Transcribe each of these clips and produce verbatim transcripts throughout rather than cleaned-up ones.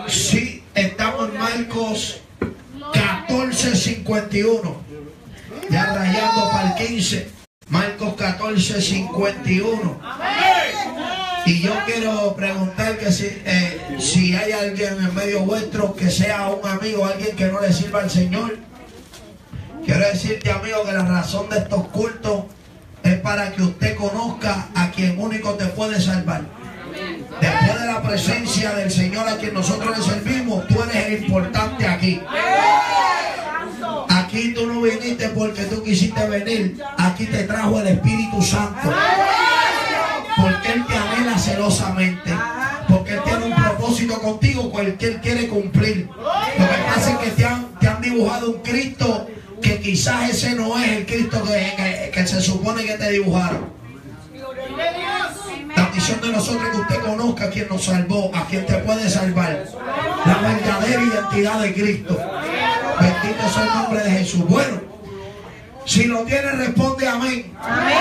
Sí, estamos en Marcos catorce cincuenta y uno. Ya rayando para el quince. Marcos catorce cincuenta y uno. Y yo quiero preguntar que si, eh, si hay alguien en medio vuestro que sea un amigo, alguien que no le sirva al Señor. Quiero decirte, amigo, que la razón de estos cultos es para que usted conozca a quien único te puede salvar. Después de la presencia del Señor a quien nosotros le servimos, tú eres el importante aquí. Aquí tú no viniste porque tú quisiste venir. Aquí te trajo el Espíritu Santo. Porque Él te anhela celosamente. Porque Él tiene un propósito contigo que Él quiere cumplir. Lo que pasa es que te han, te han dibujado un Cristo que quizás ese no es el Cristo que, que, que se supone que te dibujaron. La misión de nosotros es que usted conozca a quien nos salvó, a quien te puede salvar. La verdadera identidad de Cristo. Bendito sea el nombre de Jesús. Bueno, si lo tiene, responde amén. Amén.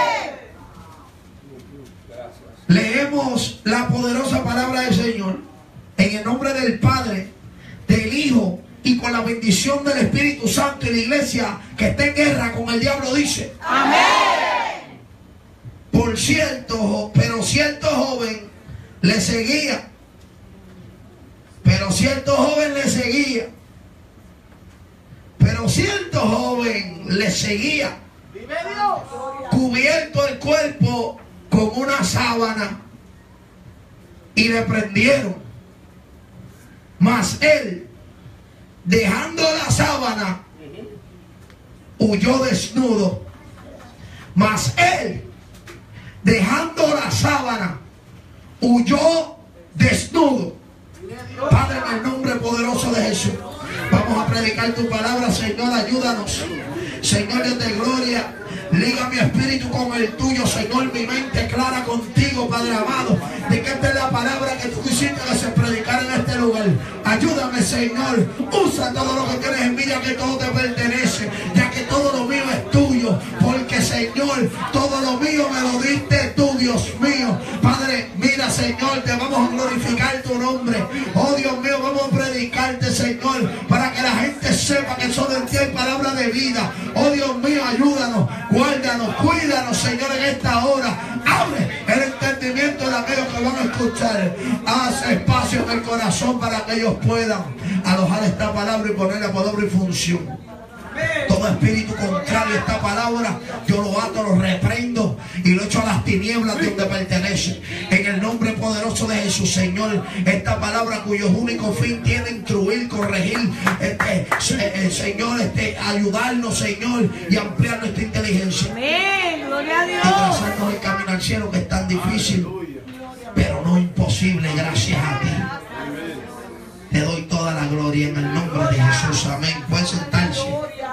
Leemos la poderosa palabra del Señor en el nombre del Padre, del Hijo y con la bendición del Espíritu Santo. Y la iglesia que está en guerra con el diablo dice amén. Por cierto, pero cierto joven le seguía. Pero cierto joven le seguía. Pero cierto joven le seguía. Cubierto el cuerpo con una sábana. Y le prendieron. Mas él, dejando la sábana, huyó desnudo. Mas él, dejando la sábana, huyó desnudo. Padre, en el nombre poderoso de Jesús, vamos a predicar tu palabra. Señor, ayúdanos. Señor, Dios de gloria, liga mi espíritu con el tuyo. Señor, mi mente clara contigo, Padre amado, de que esta es la palabra que tú quisiste que se predicara en este lugar. Ayúdame, Señor. Usa todo lo que tienes en mí, ya que todo te pertenece, ya que todo lo mío es tuyo. Porque, Señor, todo lo mío me lo diste tú, Dios mío. Padre, mira, Señor, te vamos a glorificar tu nombre. Oh, Dios mío, vamos a predicarte, Señor, para que la gente sepa que solo en ti hay palabra de vida. Oh, Dios mío, ayúdanos, guárdanos, cuídanos, Señor, en esta hora. Abre el entendimiento de aquellos que van a escuchar. Haz espacio en el corazón para que ellos puedan alojar esta palabra y ponerla por obra y función. Todo espíritu contrario a esta palabra, yo lo ato, lo reprendo y lo echo a las tinieblas de donde pertenece. En el nombre poderoso de Jesús, Señor, esta palabra cuyo único fin tiene instruir, corregir, este, eh, Señor, este, ayudarnos, Señor, y ampliar nuestra inteligencia. Amén. Gloria a Dios. Y trazarnos el camino al cielo, que es tan difícil, pero no imposible, gracias a ti. Te doy toda la gloria en el nombre de Jesús. Amén. Pueden sentarse.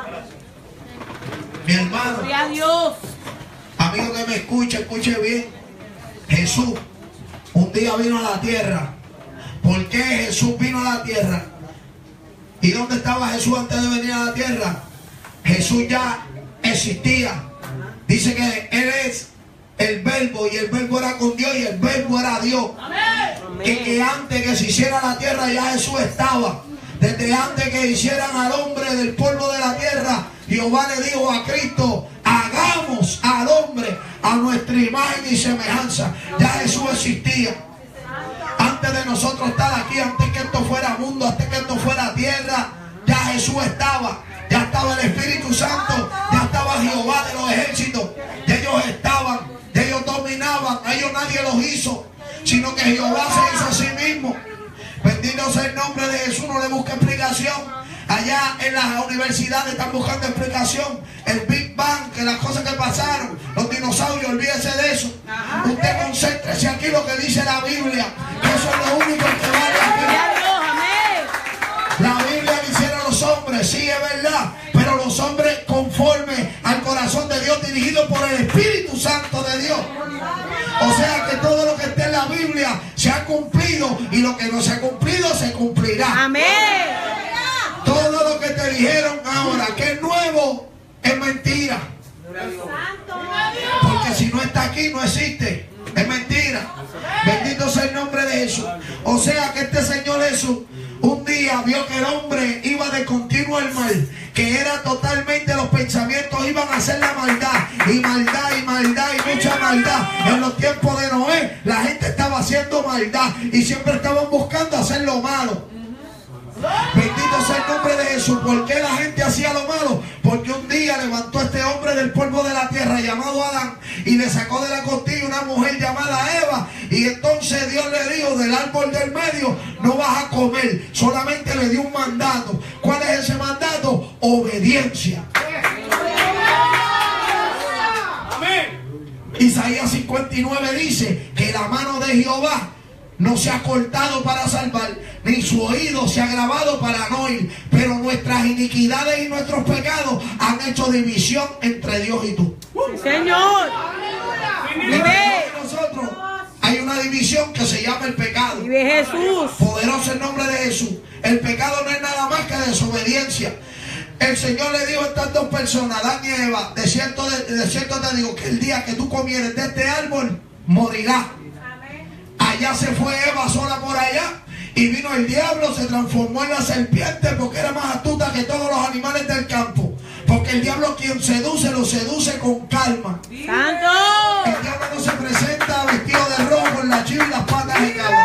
Mi hermano, amigo que me escuche, escuche bien. Jesús un día vino a la tierra. ¿Por qué Jesús vino a la tierra? ¿Y dónde estaba Jesús antes de venir a la tierra? Jesús ya existía. Dice que Él es el verbo, y el verbo era con Dios, y el verbo era Dios. Y que antes que se hiciera la tierra ya Jesús estaba. Desde antes que hicieran al hombre del polvo de la tierra, Jehová le dijo a Cristo: hagamos al hombre a nuestra imagen y semejanza. Ya Jesús existía. Antes de nosotros estar aquí, antes que esto fuera mundo, antes que esto fuera tierra, ya Jesús estaba. Ya estaba el Espíritu Santo, ya estaba Jehová de los ejércitos. Ya ellos estaban, ya ellos dominaban. A ellos nadie los hizo, sino que Jehová se hizo a sí mismo. Bendito sea el nombre de Jesús. No le busque explicación. Allá en las universidades están buscando explicación. El Big Bang, que las cosas que pasaron, los dinosaurios, olvídese de eso. Usted concéntrese aquí lo que dice la Biblia. Eso es lo único que vale aquí. La Biblia le hicieron a los hombres, sí, es verdad, pero los hombres conforme al corazón de Dios, dirigidos por el Espíritu Santo de Dios. O sea que todo lo que está en la Biblia se ha cumplido, y lo que no se ha cumplido se cumplirá. Amén. Todo lo que te dijeron ahora que es nuevo es mentira. Porque si no está aquí no existe. Es mentira. Bendito sea el nombre de Jesús. O sea que este Señor Jesús un día vio que el hombre iba de continuo al mal, que era totalmente, los pensamientos iban a hacer la maldad, y maldad, y maldad, y mucha maldad. En los tiempos de Noé, la gente estaba haciendo maldad, y siempre estaban buscando hacer lo malo. Bendito sea el nombre de Jesús. ¿Por qué la gente hacía lo malo? Porque un día levantó a este hombre del polvo de la tierra llamado Adán y le sacó de la costilla una mujer llamada Eva, y entonces Dios le dijo: del árbol del medio no vas a comer. Solamente le dio un mandato. ¿Cuál es ese mandato? Obediencia. Isaías cincuenta y nueve dice que la mano de Jehová no se ha cortado para salvar, ni su oído se ha agravado para no oír, pero nuestras iniquidades y nuestros pecados han hecho división entre Dios y tú. Sí, Señor. Vive. Nosotros hay una división que se llama el pecado. Vive Jesús. Poderoso el nombre de Jesús. El pecado no es nada más que desobediencia. El Señor le dijo a estas dos personas, Adán y Eva: de cierto, de, de cierto te digo que el día que tú comieres de este árbol, morirás. Allá se fue Eva sola por allá, y vino el diablo, se transformó en la serpiente, porque era más astuta que todos los animales del campo. Porque el diablo, quien seduce, lo seduce con calma. ¡Santo! El diablo no se presenta vestido de rojo en la chiva y las patas de cabra,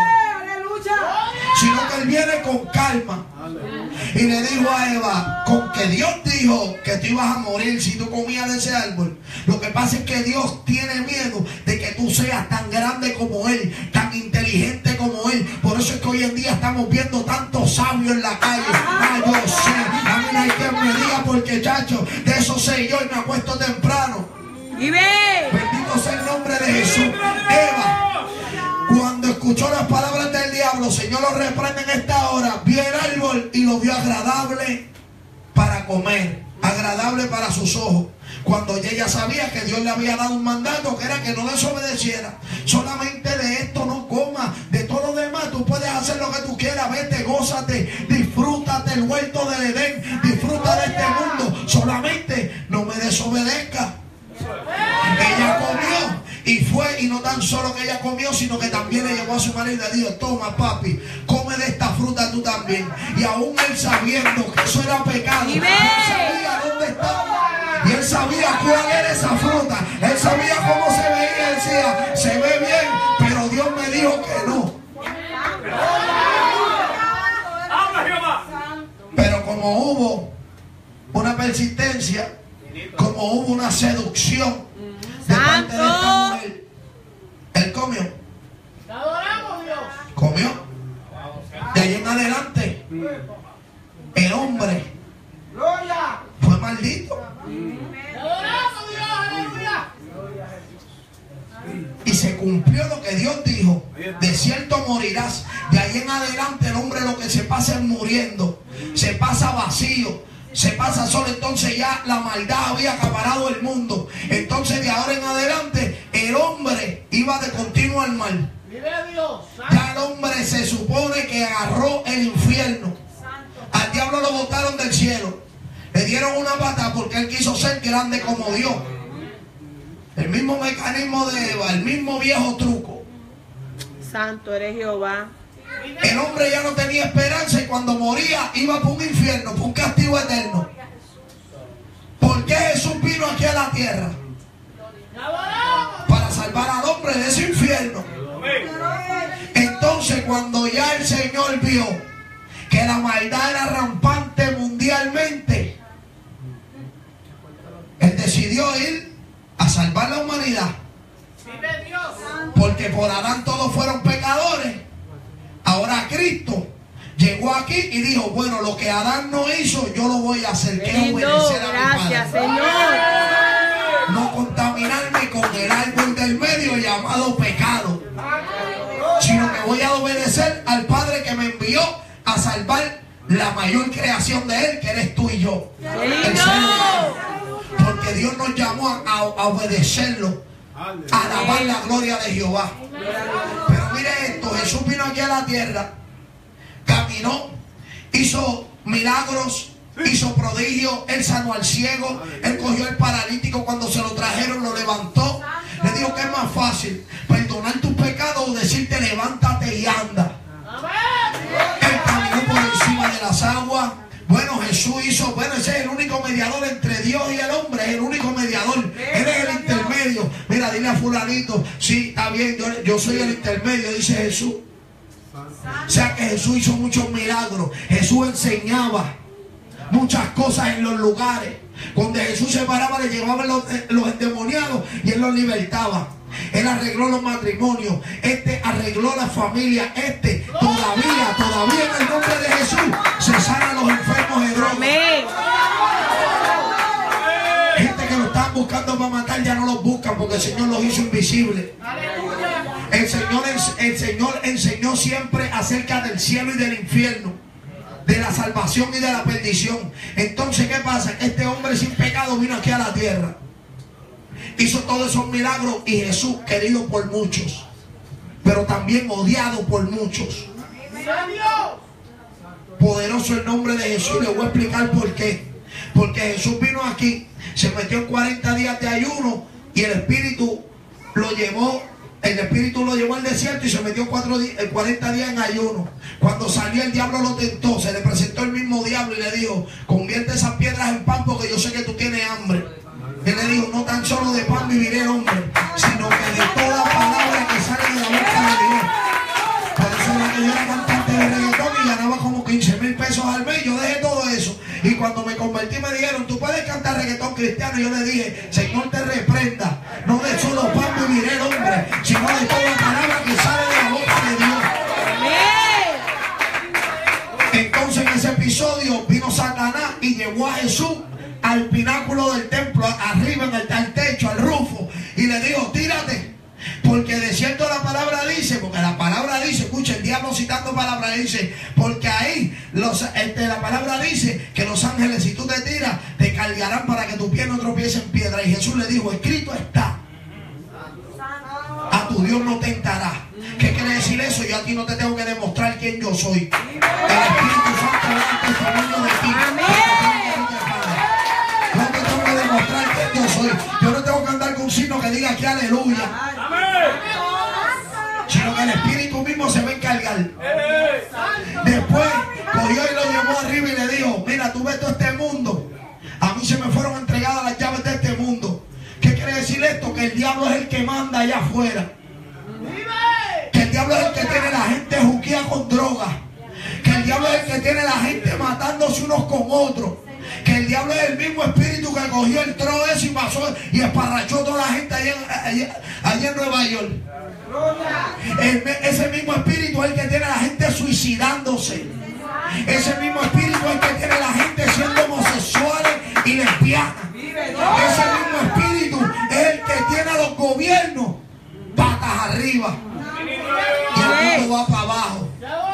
sino que él viene con calma. Y le dijo a Eva: con que Dios dijo que tú ibas a morir si tú comías de ese árbol. Lo que pasa es que Dios tiene miedo de que tú seas tan grande como Él, tan inteligente como Él. Por eso es que hoy en día estamos viendo tantos sabios en la calle. Ah, yo sé, a mí no hay quien me diga, porque chacho, de eso sé yo y me acuesto temprano. Bendito sea el nombre de Jesús. Eva, cuando escuchó las palabras del diablo, Señor lo reprende en esta hora, vio el árbol y lo vio agradable para comer, agradable para sus ojos. Cuando ella sabía que Dios le había dado un mandato, que era que no desobedeciera. Solamente de esto no comas, de todo lo demás tú puedes hacer lo que tú quieras. Vete, gózate, disfrútate el huerto del Edén, disfruta de este mundo. Solamente no me desobedezca. Ella comió y fue, y no tan solo que ella comió, sino que también le llevó a su marido y le dijo: toma, papi, come de esta fruta tú también. Y aún él, sabiendo que eso era pecado, él sabía dónde estaba, y él sabía cuál era esa fruta, él sabía cómo se veía. Él decía: se ve bien, pero Dios me dijo que no. Pero como hubo una persistencia, como hubo una seducción de parte de esta mujer, él comió. Comió. De ahí en adelante, el hombre fue maldito. Y se cumplió lo que Dios dijo: de cierto morirás. De ahí en adelante el hombre lo que se pasa es muriendo, se pasa vacío, se pasa solo. Entonces ya la maldad había acaparado el mundo. Entonces de ahora en adelante el hombre iba de continuo al mal. Ya el hombre se supone que agarró el infierno. Al diablo lo botaron del cielo, le dieron una pata porque él quiso ser grande como Dios. El mismo mecanismo de Eva, el mismo viejo truco. Santo eres Jehová. El hombre ya no tenía esperanza, y cuando moría iba por un infierno, por un castigo eterno. ¿Por qué Jesús vino aquí a la tierra? Para salvar al hombre de ese infierno. Entonces, cuando ya el Señor vio que la maldad era rampante mundialmente, Él decidió ir a salvar la humanidad. Porque por Adán todos fueron pecadores. Ahora Cristo llegó aquí y dijo: bueno, lo que Adán no hizo, yo lo voy a hacer. Que obedecer a mi Padre. Gracias, Señor. No contaminarme con el árbol del medio llamado pecado, sino que voy a obedecer al Padre que me envió a salvar la mayor creación de Él, que eres tú y yo. El ser humano. Porque Dios nos llamó a, a, a obedecerlo, a alabar la gloria de Jehová. Pero mire esto: Jesús vino aquí a la tierra, caminó, hizo milagros, hizo prodigio, él sanó al ciego, él cogió al paralítico cuando se lo trajeron, lo levantó. Le digo que es más fácil perdonar tus pecados o decirte levántate y anda. Él caminó por encima de las aguas. Bueno, Jesús hizo, bueno, ese es el único mediador entre Dios y el hombre, es el único mediador, él es el intermedio. Mira, dile a fulanito, sí, está bien, yo, yo soy el intermedio, dice Jesús. O sea que Jesús hizo muchos milagros, Jesús enseñaba muchas cosas en los lugares. Cuando Jesús se paraba, le llevaban los, los endemoniados y él los libertaba. Él arregló los matrimonios, este arregló la familia, este todavía, todavía en el nombre de Jesús se sana a los enfermos de droga. Gente que lo están buscando para matar ya no los buscan porque el Señor los hizo invisibles. El Señor, el Señor enseñó siempre acerca del cielo y del infierno, de la salvación y de la perdición. Entonces, ¿qué pasa? Este hombre sin pecado vino aquí a la tierra, hizo todos esos milagros, y Jesús querido por muchos, pero también odiado por muchos. Poderoso el nombre de Jesús. Le voy a explicar por qué. Porque Jesús vino aquí, se metió en cuarenta días de ayuno y el Espíritu lo llevó. El Espíritu lo llevó al desierto y se metió cuarenta días en ayuno. Cuando salió, el diablo lo tentó. Se le presentó el mismo diablo y le dijo: convierte esas piedras en pan porque yo sé que tú tienes hambre. Él le dijo: no tan solo de pan viviré el hombre, sino que de toda palabra que sale de la boca de Dios. Por eso era que yo era cantante de reggaetón y ganaba como quince mil pesos al mes. Yo dejé todo eso. Y cuando me convertí me dijeron: tú puedes cantar reggaetón cristiano. Y yo le dije: Señor te reprenda. No de solo pan viviré el hombre, sino de toda palabra que sale de la boca de Dios. Entonces en ese episodio vino Satanás y llevó a Jesús al pináculo del templo, arriba en el, al techo, al rufo, y le dijo: tírate, porque de cierto la palabra dice, porque la palabra dice, escucha, el diablo citando palabra dice, porque ahí los, este, la palabra dice que los ángeles, si tú te tiras, te cargarán para que tu pie no tropiece en piedra. Y Jesús le dijo: escrito está, a tu Dios no tentará. ¿Qué quiere decir eso? Yo a ti no te tengo que demostrar quién yo soy. El Espíritu Santo da testimonio de ti. No te tengo que demostrar quién yo soy. Yo no tengo que andar con un signo que diga que aleluya, sino que el Espíritu mismo se va a encargar. Después cogió y lo llevó arriba y le dijo: mira, tú ves todo este mundo, a mí se me fueron entregadas las llaves de este mundo. ¿Qué quiere decir esto? Que el diablo es el que manda allá afuera, que el diablo es el que tiene la gente juquía con droga, que el diablo es el que tiene la gente matándose unos con otros, que el diablo es el mismo espíritu que cogió el trono ese y pasó y esparrachó toda la gente allá, allá, allá en Nueva York. El, ese mismo espíritu es el que tiene a la gente suicidándose. Ese mismo espíritu es el que tiene a la gente siendo homosexuales y lesbianas. Ese mismo espíritu es el que tiene a los gobiernos patas arriba y el mundo va para abajo.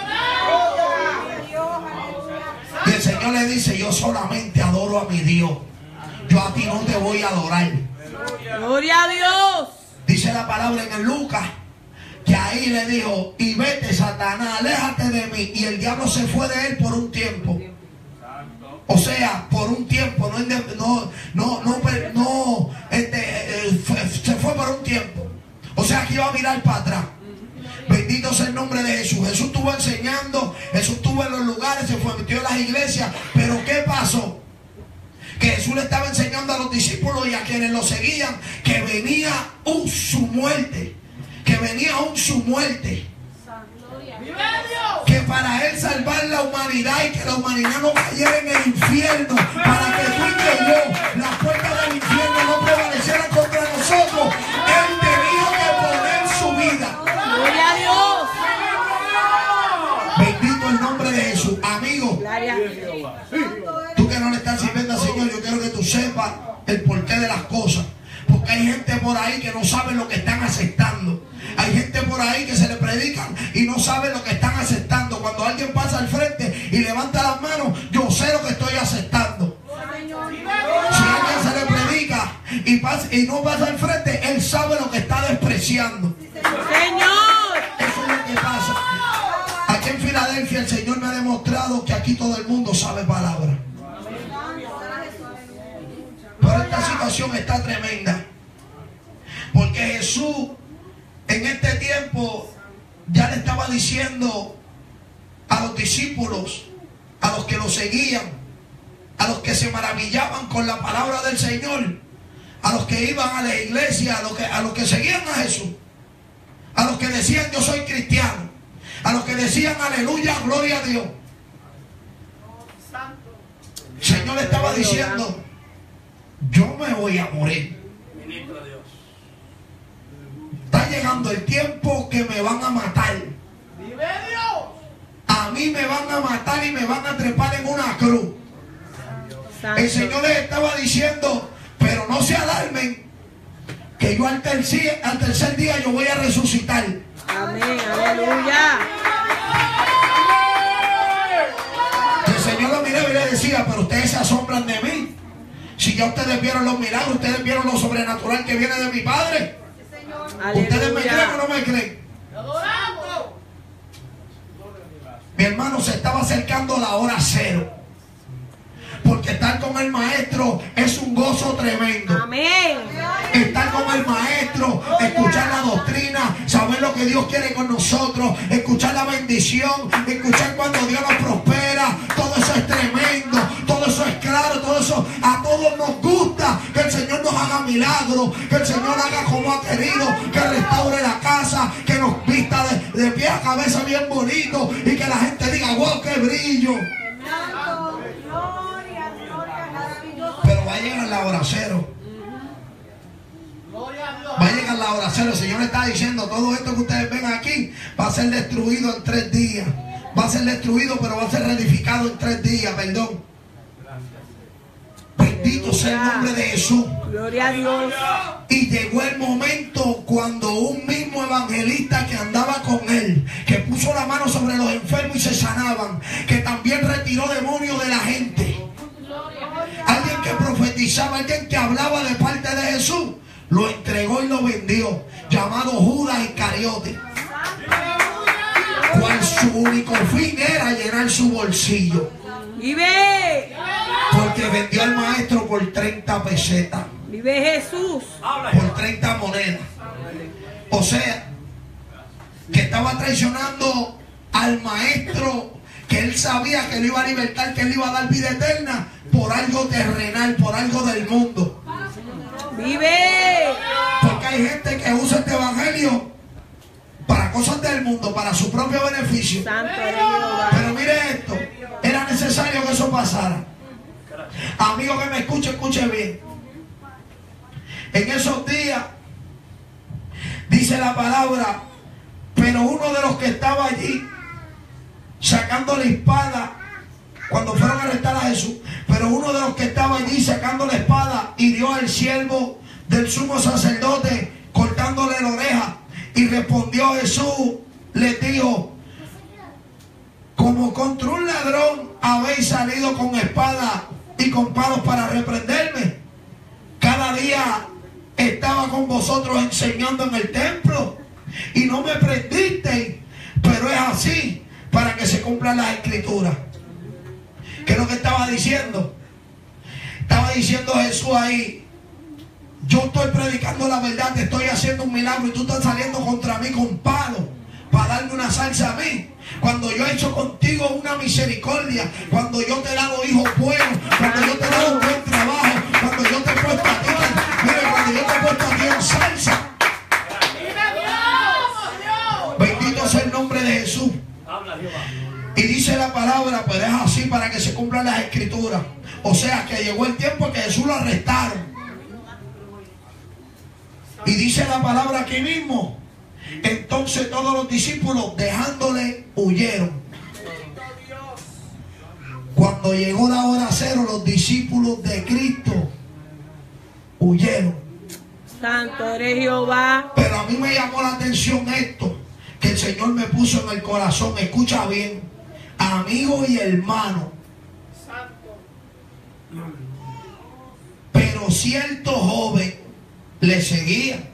Y el Señor le dice: yo solamente adoro a mi Dios, yo a ti no te voy a adorar. Gloria a Dios. Dice la palabra en el Lucas que ahí le dijo: y vete, Satanás, aléjate de mí. Y el diablo se fue de él por un tiempo. O sea, por un tiempo, no, no, no, no, no este, eh, fue, se fue por un tiempo. O sea, que iba a mirar para atrás. Bendito sea el nombre de Jesús. Jesús estuvo enseñando, Jesús estuvo en los lugares, se fue, metió en las iglesias. Pero ¿qué pasó? Que Jesús le estaba enseñando a los discípulos y a quienes lo seguían que venía un su muerte, que venía un su muerte, que para él salvar la humanidad y que la humanidad no cayera en el infierno, para que tú y que yo, las puertas del infierno no prevalecieran contra nosotros, él tenía que poner su vida. Gloria a Dios. Bendito el nombre de Jesús. Amigo, Gloria a Dios. tú que no le estás sirviendo al Señor, yo quiero que tú sepas el porqué de las cosas. Porque hay gente por ahí que no sabe lo que están aceptando. Hay gente por ahí que se le predican y no sabe lo que están aceptando. Cuando alguien pasa al frente y levanta las manos, yo sé lo que estoy aceptando. Si a alguien se le predica y, pasa, y no pasa al frente, él sabe lo que está despreciando. Señor. Eso es lo que pasa. Aquí en Filadelfia el Señor me ha demostrado que aquí todo el mundo sabe palabra. esta situación está tremenda. Porque Jesús en este tiempo ya le estaba diciendo a los discípulos, a los que lo seguían, a los que se maravillaban con la palabra del Señor, a los que iban a la iglesia, a los que, a los que seguían a Jesús, a los que decían yo soy cristiano, a los que decían aleluya, gloria a Dios. El Señor le estaba diciendo, yo me voy a morir. Está llegando el tiempo que me van a matar. A mí me van a matar y me van a trepar en una cruz. El Señor les estaba diciendo, pero no se alarmen, que yo al tercer, al tercer día yo voy a resucitar. Amén, aleluya. El Señor lo miraba y le decía, pero ustedes se asombran de mí. Si ya ustedes vieron los milagros, ustedes vieron lo sobrenatural que viene de mi Padre. Aleluya. ¿Ustedes me creen o no me creen? Mi hermano, se estaba acercando la hora cero. Porque estar con el maestro es un gozo tremendo. Amén. Estar con el maestro, escuchar la doctrina, saber lo que Dios quiere con nosotros, escuchar la bendición, escuchar cuando Dios nos prospera. Todo eso es tremendo, todo eso es claro, todo eso a todos nos gusta. Que el Señor nos haga milagros, que el Señor haga como ha querido, que restaure la casa, que nos vista de, de pie a cabeza bien bonito y que la gente diga, wow, qué brillo. Pero va a llegar la hora cero. Va a llegar la hora cero. El Señor está diciendo, todo esto que ustedes ven aquí va a ser destruido en tres días. Va a ser destruido, pero va a ser reedificado en tres días, perdón. Bendito sea el nombre de Jesús. Gloria a Dios. Y llegó el momento cuando un mismo evangelista que andaba con él, que puso la mano sobre los enfermos y se sanaban, que también retiró demonios de la gente, alguien que profetizaba, alguien que hablaba de parte de Jesús, lo entregó y lo vendió, llamado Judas Iscariote, cual su único fin era llenar su bolsillo. Vive. Porque vendió al maestro por treinta pesetas. Vive Jesús. Por treinta monedas. O sea, que estaba traicionando al maestro, que él sabía que le iba a libertar, que él iba a dar vida eterna, por algo terrenal, por algo del mundo. Vive. Porque hay gente que usa este evangelio para cosas del mundo, para su propio beneficio. Santo eres Jehová. Pero mire esto, era necesario que eso pasara. Amigo que me escuche, escuche bien. En esos días, dice la palabra, pero uno de los que estaba allí, sacando la espada, cuando fueron a arrestar a Jesús, pero uno de los que estaba allí sacando la espada, hirió al siervo del sumo sacerdote, cortándole la oreja. Y respondió Jesús, le dijo, como contra un ladrón habéis salido con espada y con palos para reprenderme. Cada día estaba con vosotros enseñando en el templo y no me prendisteis, pero es así para que se cumplan las escrituras. ¿Qué es lo que estaba diciendo? Estaba diciendo Jesús ahí, yo estoy predicando la verdad, te estoy haciendo un milagro y tú estás saliendo contra mí con palos para darme una salsa a mí. Cuando yo he hecho contigo una misericordia, cuando yo te he dado hijos buenos, cuando yo te he dado un buen trabajo, cuando yo te he puesto a ti, mire, cuando yo te he puesto a ti en salsa. Bendito sea el nombre de Jesús. Y dice la palabra, pero es así para que se cumplan las escrituras. O sea que llegó el tiempo que Jesús lo arrestaron. Y dice la palabra aquí mismo, entonces todos los discípulos dejándole huyeron. Cuando llegó la hora cero, los discípulos de Cristo huyeron. Santo eres Jehová. Pero a mí me llamó la atención esto que el Señor me puso en el corazón. Escucha bien, amigo y hermano. Pero cierto joven le seguía,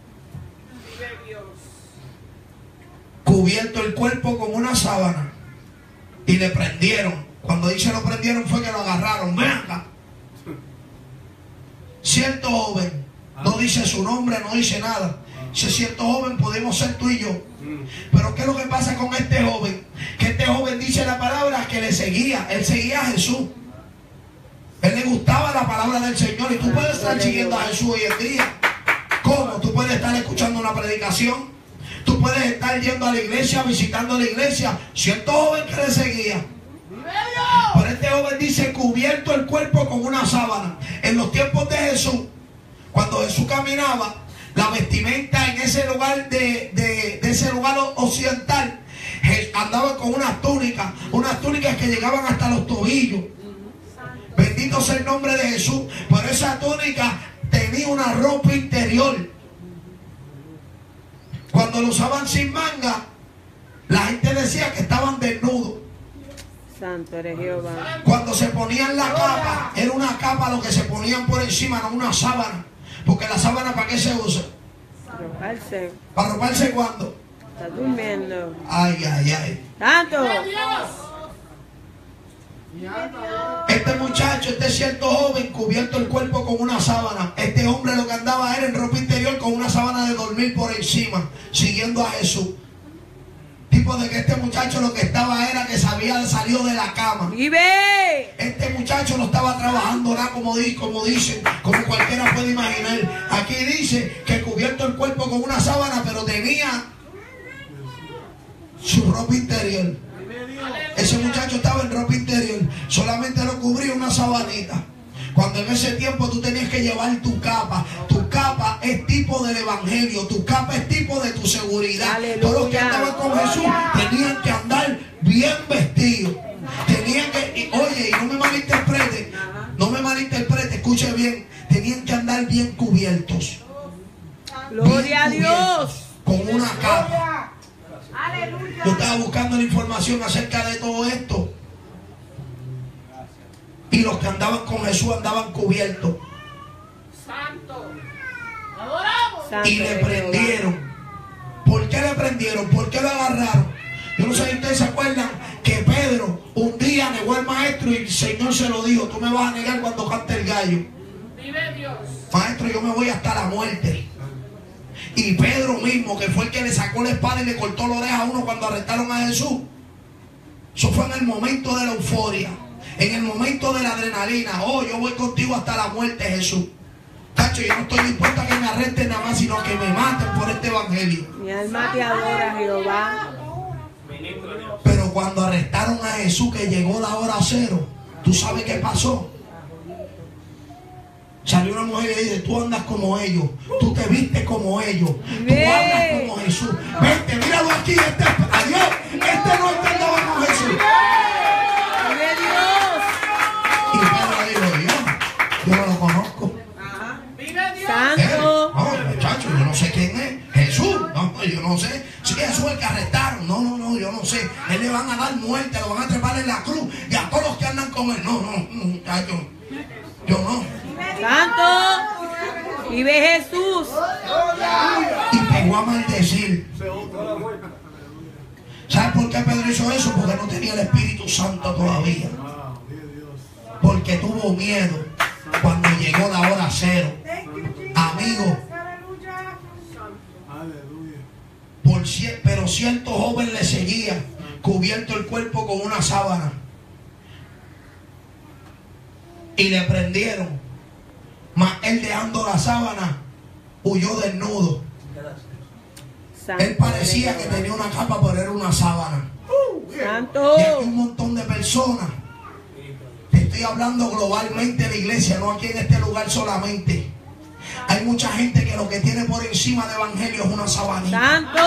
cubierto el cuerpo con una sábana, y le prendieron. Cuando dice lo prendieron fue que lo agarraron. Ven acá. cierto joven, no dice su nombre, no dice nada. Si cierto joven podemos ser tú y yo. Pero ¿qué es lo que pasa con este joven? Que este joven dice la palabra que le seguía. Él seguía a Jesús. Él le gustaba la palabra del Señor. Y tú puedes estar siguiendo a Jesús hoy en día. ¿Cómo? Tú puedes estar escuchando una predicación. Tú puedes estar yendo a la iglesia, visitando la iglesia. Cierto joven que le seguía. Pero este joven dice cubierto el cuerpo con una sábana. En los tiempos de Jesús, cuando Jesús caminaba, la vestimenta en ese lugar de, de, de ese lugar occidental, andaban con unas túnicas, unas túnicas que llegaban hasta los tobillos. Bendito sea el nombre de Jesús. Pero esa túnica tenía una ropa interior. Cuando lo usaban sin manga, la gente decía que estaban desnudos. Santo eres Jehová. Cuando se ponían la capa, era una capa lo que se ponían por encima, no una sábana. Porque la sábana, ¿para qué se usa? Roparse. ¿Para roparse cuándo? Está durmiendo. Ay, ay, ay. Santo. Este muchacho, este cierto joven, cubierto el cuerpo con una sábana. Este hombre lo que andaba era en ropa interior con una sábana de dormir por encima, siguiendo a Jesús. Tipo de que este muchacho lo que estaba era que se había salido de la cama. ¡Vive! Este muchacho no estaba trabajando nada como, di, como dicen, como cualquiera puede imaginar. Aquí dice que cubierto el cuerpo con una sábana, pero tenía su ropa interior. Ese muchacho estaba en ropa interior, solamente lo cubría una sabanita. Cuando en ese tiempo tú tenías que llevar tu capa. Tu capa es tipo del evangelio. Tu capa es tipo de tu seguridad. Aleluya. Todos los que andaban con Jesús tenían que andar bien vestidos. Tenían que, y, oye, y no me malinterprete, no me malinterprete, escuche bien. Tenían que andar bien cubiertos. Gloria a Bien Dios. cubiertos, con una capa. Aleluya. Yo estaba buscando la información acerca de todo esto. Y los que andaban con Jesús andaban cubiertos. Santo. Adoramos. Santo Y le eres prendieron. ¿Por qué le prendieron? ¿Por qué lo agarraron? Yo no sé si ustedes se acuerdan que Pedro un día negó al maestro y el Señor se lo dijo: tú me vas a negar cuando cante el gallo. Vive Dios. Maestro, yo me voy hasta la muerte. Y Pedro mismo, que fue el que le sacó la espada y le cortó la oreja a uno cuando arrestaron a Jesús. Eso fue en el momento de la euforia, en el momento de la adrenalina. Oh, yo voy contigo hasta la muerte, Jesús. Tacho, yo no estoy dispuesto a que me arresten nada más, sino a que me maten por este evangelio. Mi alma te adora, Jehová. Pero cuando arrestaron a Jesús, que llegó la hora cero, ¿tú sabes qué pasó? Salió una mujer y le dice: tú andas como ellos, tú te vistes como ellos, tú hablas como Jesús. Vente, míralo aquí, este, adiós, este no andaba con Jesús. ¡Vive Dios! Y Pedro le dijo: yo, yo no lo conozco. Vive Dios. ¿Eh? Santo. No, muchacho, yo no sé quién es. Jesús, no, yo no sé. Si Jesús es el que arrestaron. No, no, no, yo no sé. Él le van a dar muerte, lo van a trepar en la cruz. Y a todos los que andan con él. No, no, muchacho, yo no. Santo. Vive Jesús. Y pegó a maldecir. ¿Sabes por qué Pedro hizo eso? Porque no tenía el Espíritu Santo todavía. Porque tuvo miedo cuando llegó la hora cero. Amigo, por cier- pero cierto joven le seguía, cubierto el cuerpo con una sábana. Y le prendieron. Mas él, dejando la sábana, huyó desnudo. Santo Él parecía eres que Jehová. tenía una capa, pero era una sábana. Santo. Y hay un montón de personas. Te estoy hablando globalmente de la iglesia, no aquí en este lugar solamente. Hay mucha gente que lo que tiene por encima del evangelio es una sabanita. Santo.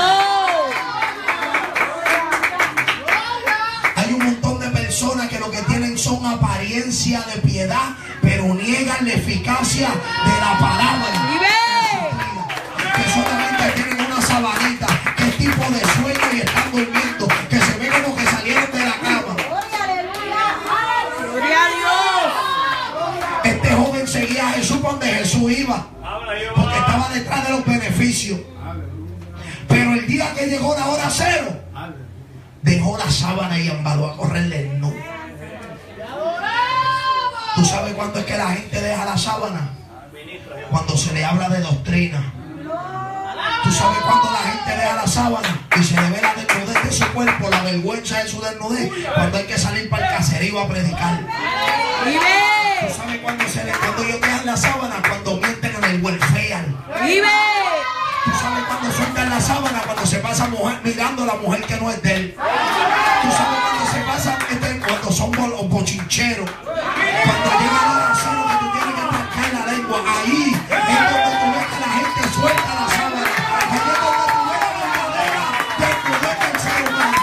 Hay un montón de personas que lo que tienen son apariencia de piedad, pero niegan la eficacia de la palabra. Vive. Que solamente tienen una sabanita, que es tipo de sueño y están durmiendo, que se ve como que salieron de la cama. Gloria a Dios. Este joven seguía a Jesús donde Jesús iba, porque estaba detrás de los beneficios. Pero el día que llegó la hora cero, dejó la sábana y andó a correr desnudo. ¿Tú sabes cuándo es que la gente deja la sábana? cuando se le habla de doctrina. Tú sabes cuando la gente deja la sábana y se le ve la desnudez de su cuerpo, la vergüenza de su desnudez, cuando hay que salir para el caserío a predicar. Vive. Tú sabes cuando, se le, cuando ellos dejan la sábana, cuando mienten en el welfare. Vive. Tú sabes cuando sueltan la sábana, cuando se pasa mujer, mirando a la mujer que no es de él. Tú sabes cuando se pasa, este, cuando son bo, bochincheros. Cuando llega la oración que tú tienes que trancar la lengua. Ahí es donde tú ves que la gente suelta la sábana. Ahí es donde tú ves la verdadera desnudez del ser humano.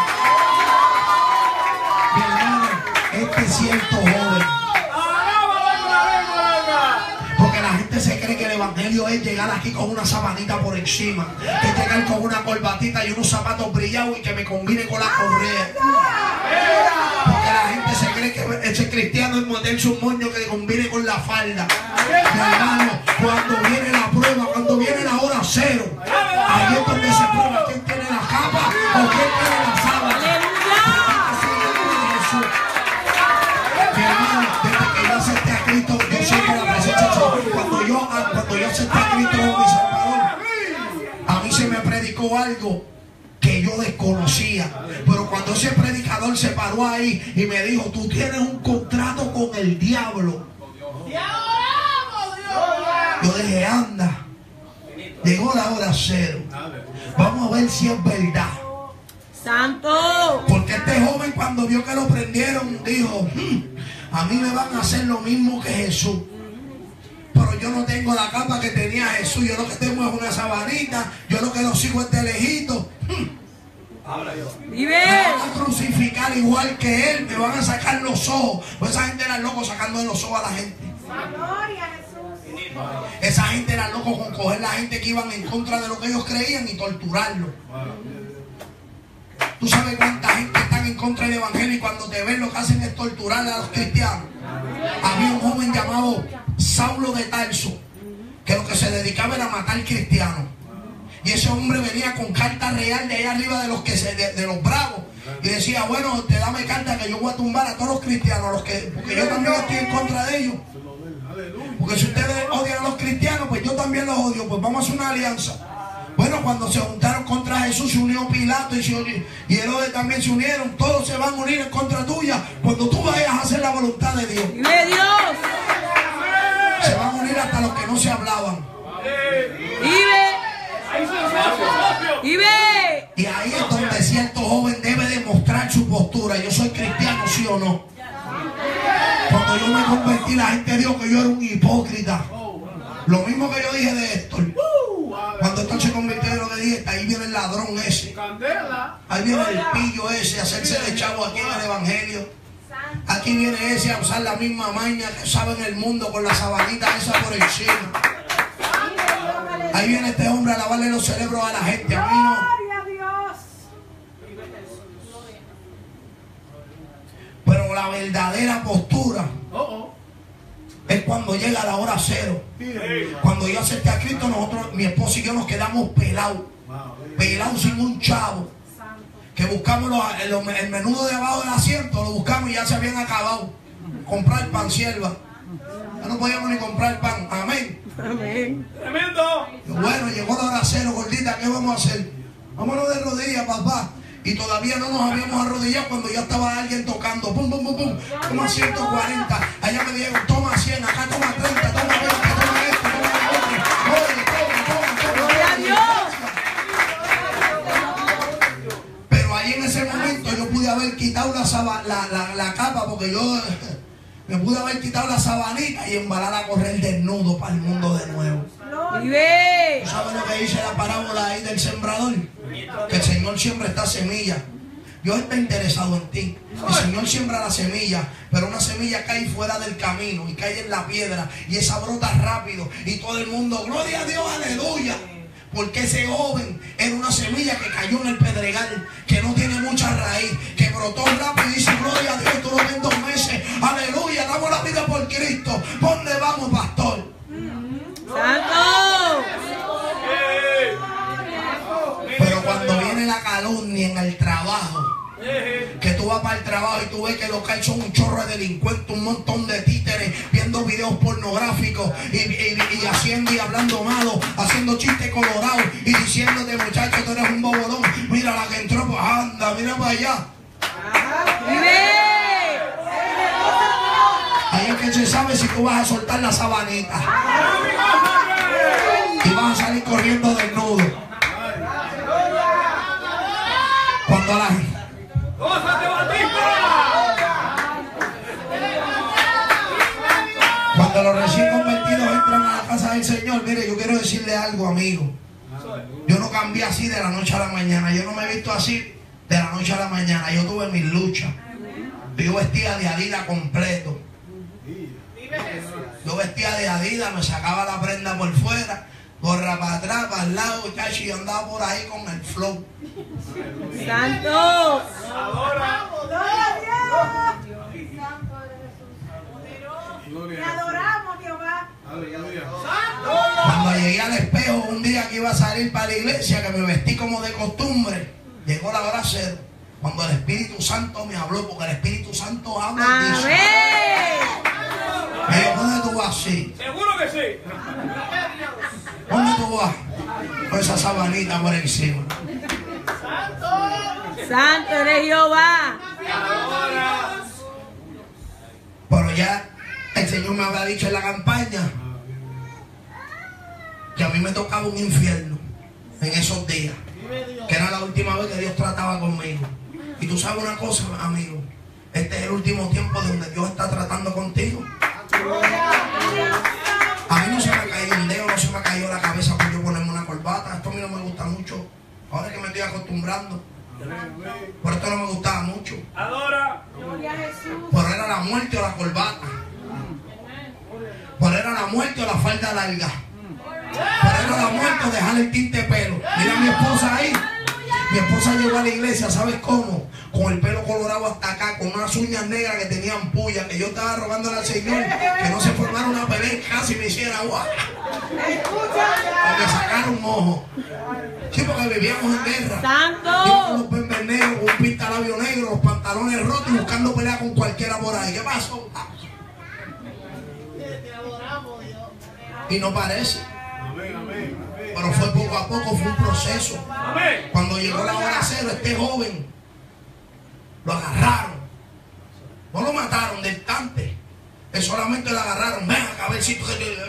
Mi hermano, este cierto joven. Porque la gente se cree que el evangelio es llegar aquí con una sabanita por encima, que llegar con una corbatita y unos zapatos brillados y que me combine con la correa. Porque la gente se cree que ese cristiano es meterse un moño que le combine con la falda. Mi hermano, cuando viene la prueba, cuando viene la hora cero, ahí es donde se prueba quién tiene la capa o quién tiene la sábana. Mi hermano, desde que yo acepté a Cristo, yo siento la presencia de Dios. Cuando yo, cuando yo acepté a Cristo como mi Salvador, a mí se me predicó algo que yo desconocía. Pero cuando ese predicador se paró ahí y me dijo, tú tienes un contrato con el diablo, yo dije, anda, llegó la hora cero, vamos a ver si es verdad. Santo. Porque este joven, cuando vio que lo prendieron, dijo, hmm, a mí me van a hacer lo mismo que Jesús, pero yo no tengo la capa que tenía Jesús. Yo lo que tengo es una sabanita. Yo lo que lo sigo es de lejito. hmm. Vive. Me van a crucificar igual que él. Me van a sacar los ojos. Pues esa gente era loco sacando los ojos a la gente. Esa gente era loco con coger la gente que iban en contra de lo que ellos creían y torturarlo. ¿Tú sabes cuánta gente están en contra del evangelio y cuando te ven lo que hacen es torturar a los cristianos? Había un joven llamado Saulo de Tarso que lo que se dedicaba era a matar cristianos. Y ese hombre venía con carta real de allá arriba de los que se, de, de los bravos, y decía, bueno, te dame carta que yo voy a tumbar a todos los cristianos, los que, porque yo también estoy en contra de ellos. Porque si ustedes odian a los cristianos, pues yo también los odio, pues vamos a hacer una alianza. Bueno, cuando se juntaron contra Jesús, se unió Pilato y, se, y Herodes también se unieron. Todos se van a unir en contra tuya cuando tú vayas a hacer la voluntad de Dios. Vive Dios. Se van a unir hasta los que no se hablaban. Vive. Vive. Y ahí es donde cierto joven debe demostrar su postura. Yo soy cristiano, sí o no. Cuando yo me convertí, la gente dijo que yo era un hipócrita. Lo mismo que yo dije de Héctor. Cuando Héctor se convirtió, yo lo que dije, ahí viene el ladrón ese. Ahí viene el pillo ese a hacerse de chavo aquí en el evangelio. Aquí viene ese a usar la misma maña que usaba en el mundo con la sabanita esa por encima. Ahí viene este hombre a lavarle los cerebros a la gente. A mí no. Pero la verdadera postura es cuando llega la hora cero. Cuando yo acepté a Cristo, nosotros, mi esposo y yo nos quedamos pelados. Pelados sin un chavo. Que buscamos los, los, el menudo de abajo del asiento, lo buscamos y ya se habían acabado. Comprar pan, sierva. Ya no podíamos ni comprar pan. Amén. Amén. Tremendo. Bueno, llegó la hora cero, gordita, ¿qué vamos a hacer? Vámonos de rodillas, papá. Y todavía no nos habíamos arrodillado cuando ya estaba alguien tocando. Pum, pum, pum, pum. Toma ciento cuarenta. Allá me dijeron, toma cien, acá toma treinta, toma veinte, toma esto, toma lo otro. Oye, toma, toma, toma. Gloria a Dios. Pero ahí en ese momento yo pude haber quitado la, saba, la, la, la capa, porque yo me pude haber quitado la sabanita y embalar a correr desnudo para el mundo de nuevo. Vive. ¿Tú sabes lo que dice la parábola ahí del sembrador? Que el Señor siembra esta semilla. Dios está interesado en ti. El Señor siembra la semilla, pero una semilla cae fuera del camino y cae en la piedra y esa brota rápido y todo el mundo, gloria a Dios, aleluya. Porque ese joven era una semilla que cayó en el pedregal, que no tiene mucha raíz, que brotó rápido y dice, gloria a Dios, tú lo ves en dos meses, aleluya, damos la vida por Cristo. ¿Por dónde vamos, pastor? Santo. Pero cuando viene la calumnia en el trabajo, que tú vas para el trabajo y tú ves que los que hay son un chorro de delincuentes, un montón de títeres, viendo videos pornográficos y, y, y haciendo y hablando malo, haciendo chistes colorados y diciéndote, muchacho, tú eres un bobolón. Mira la que entró, pues anda, mira para allá. Ahí es que se sabe si tú vas a soltar la sabanita y vas a salir corriendo desnudo. Cuando la Cuando los recién convertidos entran a la casa del Señor, mire, yo quiero decirle algo, amigo. Yo no cambié así de la noche a la mañana. Yo no me he visto así de la noche a la mañana. Yo tuve mis luchas. Yo vestía de Adidas completo. Yo vestía de Adidas, me sacaba la prenda por fuera, gorra para atrás, para el lado, chacho, y andaba por ahí con el flow. ¡Santo! Te adoramos, Jehová. Cuando llegué al espejo un día que iba a salir para la iglesia, que me vestí como de costumbre, llegó la hora cero. Cuando el Espíritu Santo me habló, porque el Espíritu Santo habla y dice, eh, ¿dónde tú vas así? Seguro que sí. ¿Dónde tú vas? Con esa sabanita por encima. ¡Santo eres Jehová! Pero ya el Señor me había dicho en la campaña que a mí me tocaba un infierno en esos días, que era la última vez que Dios trataba conmigo. Y tú sabes una cosa, amigo, este es el último tiempo donde Dios está tratando contigo. A mí no se me ha caído un dedo, no se me ha caído la cabeza por yo ponerme una corbata. Esto a mí no me gusta mucho. Ahora es que me estoy acostumbrando. Por esto no me gustaba mucho. Adora. Por era la muerte o la corbata. Por era la muerte o la falda larga. Por era la muerte o dejar el tinte de pelo. Mira a mi esposa ahí. Mi esposa llegó a la iglesia, ¿sabes cómo? Con el pelo colorado hasta acá, con unas uñas negras que tenían puya, que yo estaba rogándole al Señor que no se formara una pelea y casi me hiciera guau. O me sacaron un ojo. Sí, porque vivíamos en guerra. ¡Santo! Yo con los pembes negros, con un pintalabio negro, los pantalones rotos y buscando pelea con cualquiera por ahí. ¿Qué pasó? Y no parece. Pero fue poco a poco, fue un proceso. Cuando llegó la hora cero, este joven lo agarraron. No lo mataron del tante. Él solamente lo agarraron. Ven acá, a ver si tú que te...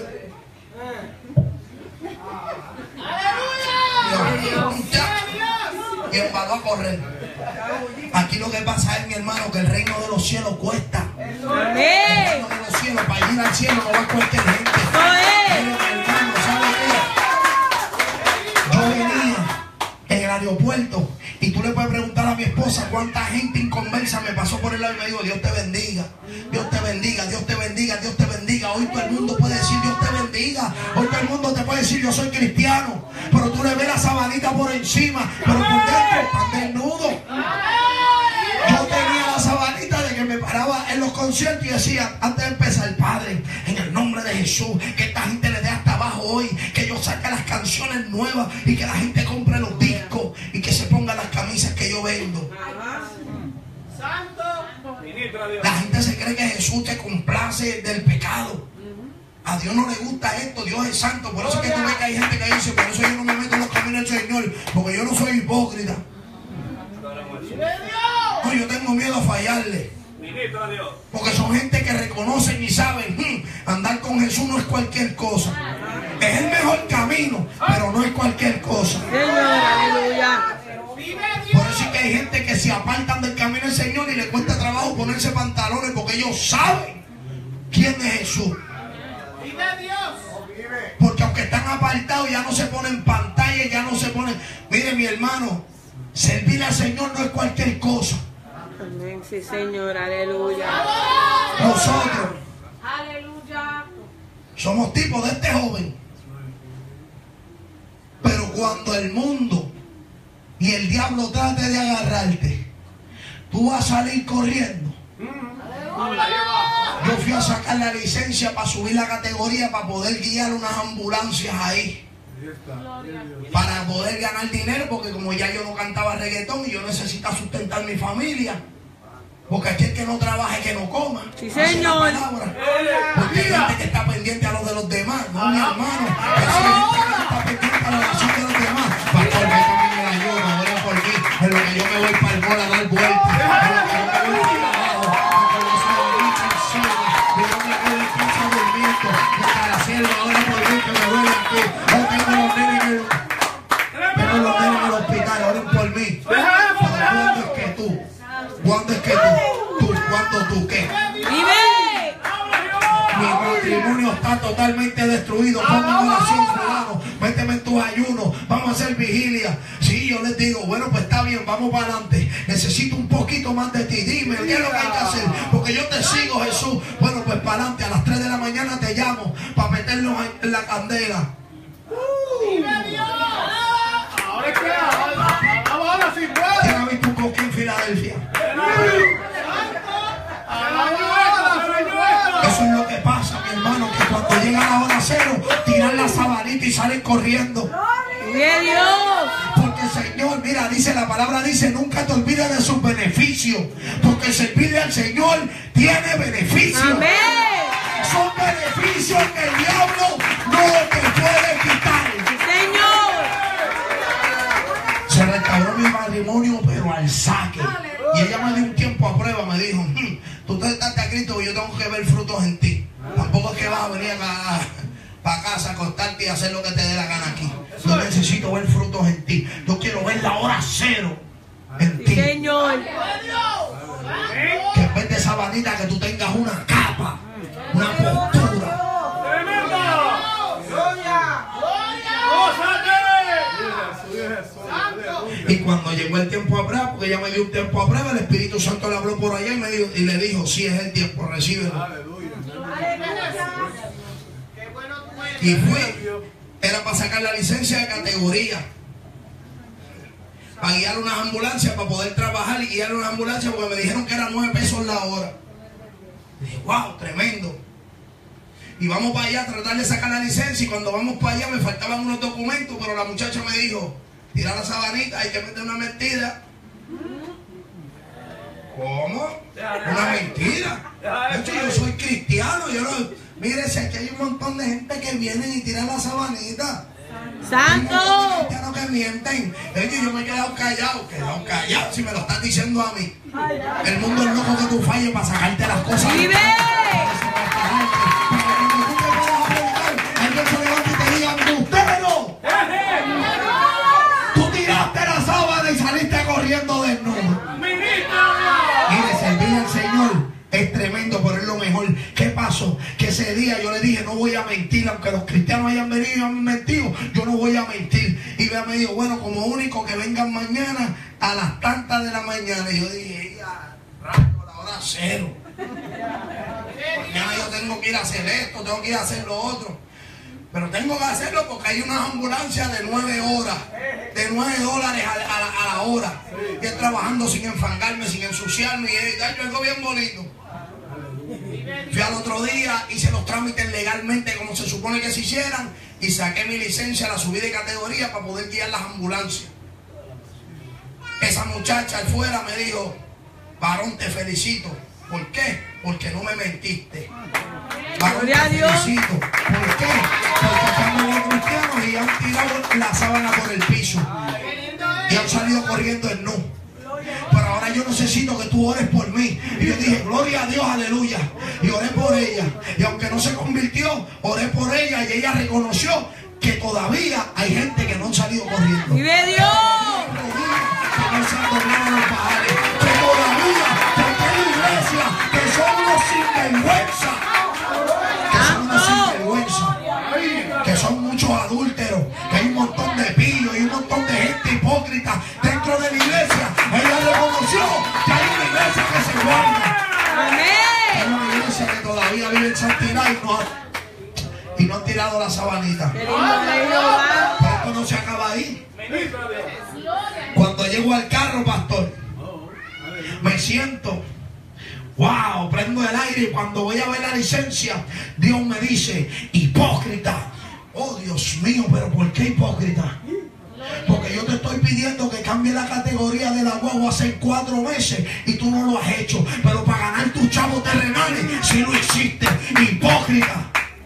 Y empezó a correr. Aquí lo que pasa es, mi hermano, que el reino de los cielos cuesta. El reino de los cielos, para ir al cielo no va cualquier gente. Miren, hermano, ¿sabe qué? Yo venía en el aeropuerto y tú le puedes preguntar a mi esposa cuánta gente inconversa me pasó por el lado y me dijo, Dios te bendiga, Dios te bendiga, Dios te bendiga, Dios te bendiga. Hoy todo el mundo puede decir Dios te bendiga. Hoy todo el mundo te puede decir yo soy cristiano, pero tú le ves la sabanita por encima, pero por dentro están desnudos. Yo tenía la sabanita de que me paraba en los conciertos y decía, antes de empezar, Padre, en el nombre de Jesús, que esta gente le dé hasta abajo hoy, que yo saque las canciones nuevas y que la gente compre los discos y que se ponga las camisas que yo vendo. Santo. La gente se cree que Jesús te complace del pecado. A Dios no le gusta esto, Dios es santo. Por eso es que tú ves que hay gente que dice, por eso yo no me meto en los caminos del Señor, porque yo no soy hipócrita. No, yo tengo miedo a fallarle. Porque son gente que reconocen y saben, hmm, andar con Jesús no es cualquier cosa. Es el mejor camino, pero no es cualquier cosa. Por eso es que hay gente que se apartan del camino del Señor y le cuesta trabajo ponerse pantalones, porque ellos saben quién es Jesús. Porque aunque están apartados ya no se ponen pantalla, ya no se ponen... Mire, mi hermano, servir al Señor no es cualquier cosa. Amén, sí, Señor, aleluya. Nosotros Aleluya. somos tipos de este joven. Pero cuando el mundo y el diablo trate de agarrarte, tú vas a salir corriendo. Yo fui a sacar la licencia para subir la categoría para poder guiar unas ambulancias ahí. para poder ganar dinero, porque como ya yo no cantaba reggaetón y yo necesito sustentar mi familia. Porque aquel que no trabaje, que no coma. Sí, señor. Porque hay gente que está pendiente a lo de los demás, no, mi hermano. Pero hay gente que no está pendiente a la oración de los demás. Pastor, métame en el ayuno, ora por mí. En lo que yo me voy para el mall a dar vueltas. En lo que yo me voy para el lado, con la sabanita encima. Y yo me quedo en casa durmiendo. Hasta la sierva, ora por mí que me voy aquí. Yo tengo los nenes en el, tengo los nenes en el hospital, oren por mí. ¿Cuándo es que tú? ¿Cuándo es que tú? ¿Tú? ¿Cuándo tú qué? ¡Vive! Mi matrimonio está totalmente destruido. Ponme en oración, fulano. Méteme en tus ayunos. Vamos a hacer vigilia. Sí, yo les digo, bueno, pues está bien, vamos para adelante. Necesito un poquito más de ti. Dime, ¿qué es lo que hay que hacer? Porque yo te sigo, Jesús. Bueno, pues para adelante. A las tres de la mañana te llamo para meternos en la candela. Ahora es que ahora sí puede. ¿Quién ha visto un coquín en Filadelfia? Eso es lo que pasa, mi hermano, que cuando llega la hora cero, tiran la sabanita y salen corriendo. ¡Vive Dios! Porque el Señor, mira, dice la palabra, dice, nunca te olvides de sus beneficios. Porque servirle al Señor tiene beneficios. ¡Amén! Son beneficios que el diablo no te puede quitar. ¡Sí, señor! Se restauró mi matrimonio, pero al saque. Y ella me dio un tiempo a prueba, me dijo, hm, tú te estás a Cristo y yo tengo que ver frutos en ti. Tampoco es que vas a venir a, para casa a acostarte y hacer lo que te dé la gana aquí. Yo necesito ver frutos en ti. Yo quiero ver la hora cero en ¡Sí, ti. señor! Que en vez de sabanita que tú tengas una capa, una postura. Y cuando llegó el tiempo a prueba, porque ella me dio un tiempo a prueba, el Espíritu Santo le habló por allá y, me dijo, y le dijo, sí es el tiempo, recíbelo. Y fue, era para sacar la licencia de categoría, para guiar unas ambulancias, para poder trabajar y guiar unas ambulancias, porque me dijeron que eran nueve pesos la hora. Y dije, wow, tremendo. Y vamos para allá a tratar de sacar la licencia, y cuando vamos para allá me faltaban unos documentos, pero la muchacha me dijo, tira la sabanita, hay que meter una mentira. ¿Cómo? Una mentira. De hecho, yo soy cristiano. Yo no, mire, si aquí hay un montón de gente que vienen y tiran la sabanita. ¡Santo! Hay un montón de cristianos que mienten. De hecho, yo me he quedado callado. Quedado callado si me lo estás diciendo a mí. El mundo es loco que tú falles para sacarte las cosas. ¡Vive! Alguien se levanta y te diga, ¡embustero! Tú tiraste la sábana y saliste corriendo desnudo. Mire, servir al Señor es tremendo, pero es lo mejor. ¿Qué pasó? Que ese día yo le dije, no voy a mentir, aunque los cristianos hayan venido y han mentido, yo no voy a mentir. Y ella me dijo, bueno, como único que vengan mañana a las tantas de la mañana. Y yo dije, ya, rayo, la hora cero. Mañana yo tengo que ir a hacer esto, tengo que ir a hacer lo otro. Pero tengo que hacerlo porque hay unas ambulancias de nueve horas, de nueve dólares a, a, la, a la hora. Y es trabajando sin enfangarme, sin ensuciarme. Y yo algo bien bonito. Fui al otro día, hice los trámites legalmente como se supone que se hicieran. Y saqué mi licencia, la subí de categoría para poder guiar las ambulancias. Esa muchacha afuera me dijo, varón, te felicito. ¿Por qué? Porque no me mentiste. Varón, te felicito. ¿Por qué? Porque estamos los cristianos y han tirado la sábana por el piso y han salido corriendo en no. Pero ahora yo necesito que tú ores por mí. Y yo dije, gloria a Dios, aleluya. Y oré por ella. Y aunque no se convirtió, oré por ella. Y ella reconoció que todavía hay gente que no han salido corriendo. ¡Vive Dios! Que no se han doblado los pajares. Que todavía, porque hay iglesias que son unos sinvergüenza. Que son unos sinvergüenza. Que son muchos adúlteros. Que hay un montón de pillos y un montón de gente hipócrita dentro de la iglesia. Ella reconoció que hay una iglesia que se guarda. ¡Amén! Hay una iglesia que todavía vive en santidad y no, y no han tirado la sabanita. ¡Qué lindo es Jehová! Pero esto no se acaba ahí. Cuando llego al carro, pastor, me siento, wow, prendo el aire y cuando voy a ver la licencia, Dios me dice, hipócrita, Oh, Dios mío, pero ¿por qué hipócrita? Porque yo te estoy pidiendo que cambie la categoría de la guagua hace cuatro meses y tú no lo has hecho. Pero para ganar tus chavos terrenales, si lo hiciste, hipócrita.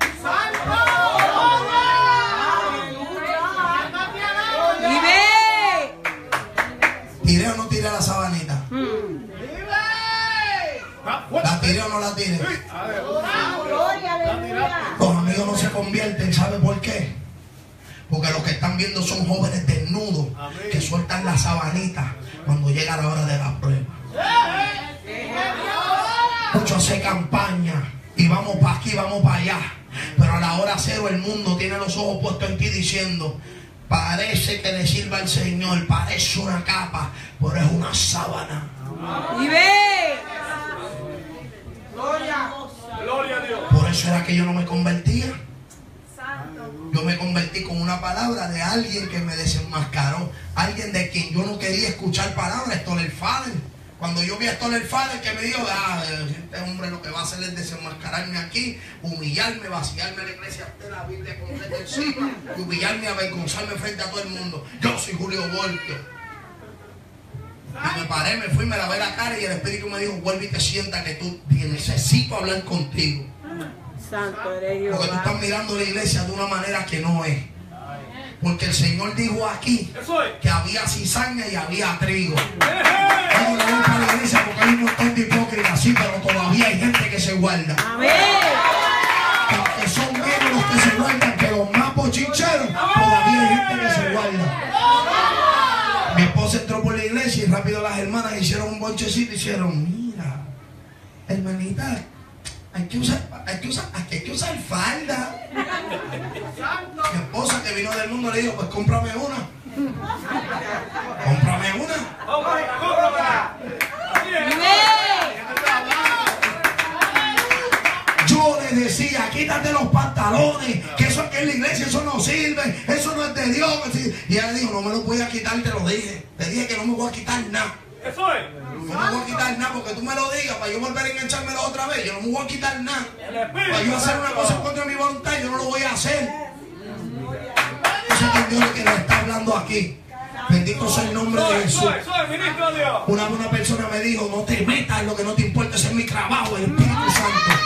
¡Vive! ¿Tiré o no tiré la sabanita? ¿La tiré o no la tiré? Los amigos no se convierten, ¿sabe por qué? Porque los que están viendo son jóvenes desnudos que sueltan la sabanita cuando llega la hora de la prueba. Muchos hacen campaña y vamos para aquí, vamos para allá. Pero a la hora cero el mundo tiene los ojos puestos en ti diciendo: parece que le sirva al Señor, parece una capa, pero es una sábana. ¡Vive! Gloria a Dios. Por eso era que yo no me convertía. Yo me convertí con una palabra de alguien que me desenmascaró. Alguien de quien yo no quería escuchar palabras. Stoller Fader. Cuando yo vi a Stoller Fader, que me dijo: ah, este hombre lo que va a hacer es desenmascararme aquí, humillarme, vaciarme la iglesia de la Biblia completa encima, y humillarme, avergonzarme frente a todo el mundo. Yo soy Julio Voltio. Y me paré, me fui, me lavé la cara y el Espíritu me dijo: vuelve y te sienta que tú necesito hablar contigo. Santo eres Dios. Porque tú estás mirando la iglesia de una manera que no es. Porque el Señor dijo aquí que había cizaña y había trigo. Vamos a ver para la iglesia porque hay un montón de hipócritas, sí, pero todavía hay gente que se guarda. Amén. Que son menos los que se guardan que los más bochincheros, todavía hay gente que se guarda. Mi esposa entró por la iglesia y rápido las hermanas hicieron un bonchecito y hicieron: mira, hermanita, hay que usar, hay que usar, hay que usar falda. Mi esposa, que vino del mundo, le dijo: pues cómprame una. Cómprame una. Yo le decía: quítate los pantalones, que eso aquí en la iglesia, eso no sirve, eso no es de Dios. Y ella dijo: no me lo voy a quitar, te lo dije. Te dije que no me voy a quitar nada. Eso es. No me voy a quitar nada porque tú me lo digas para yo volver a enganchármelo otra vez. Yo no me voy a quitar nada. Para yo hacer una cosa en contra de mi voluntad, yo no lo voy a hacer. Eso es Dios que nos está hablando aquí. Bendito sea el nombre de Jesús. Una, una persona me dijo: no te metas en lo que no te importa, ese es mi trabajo, el Espíritu Santo.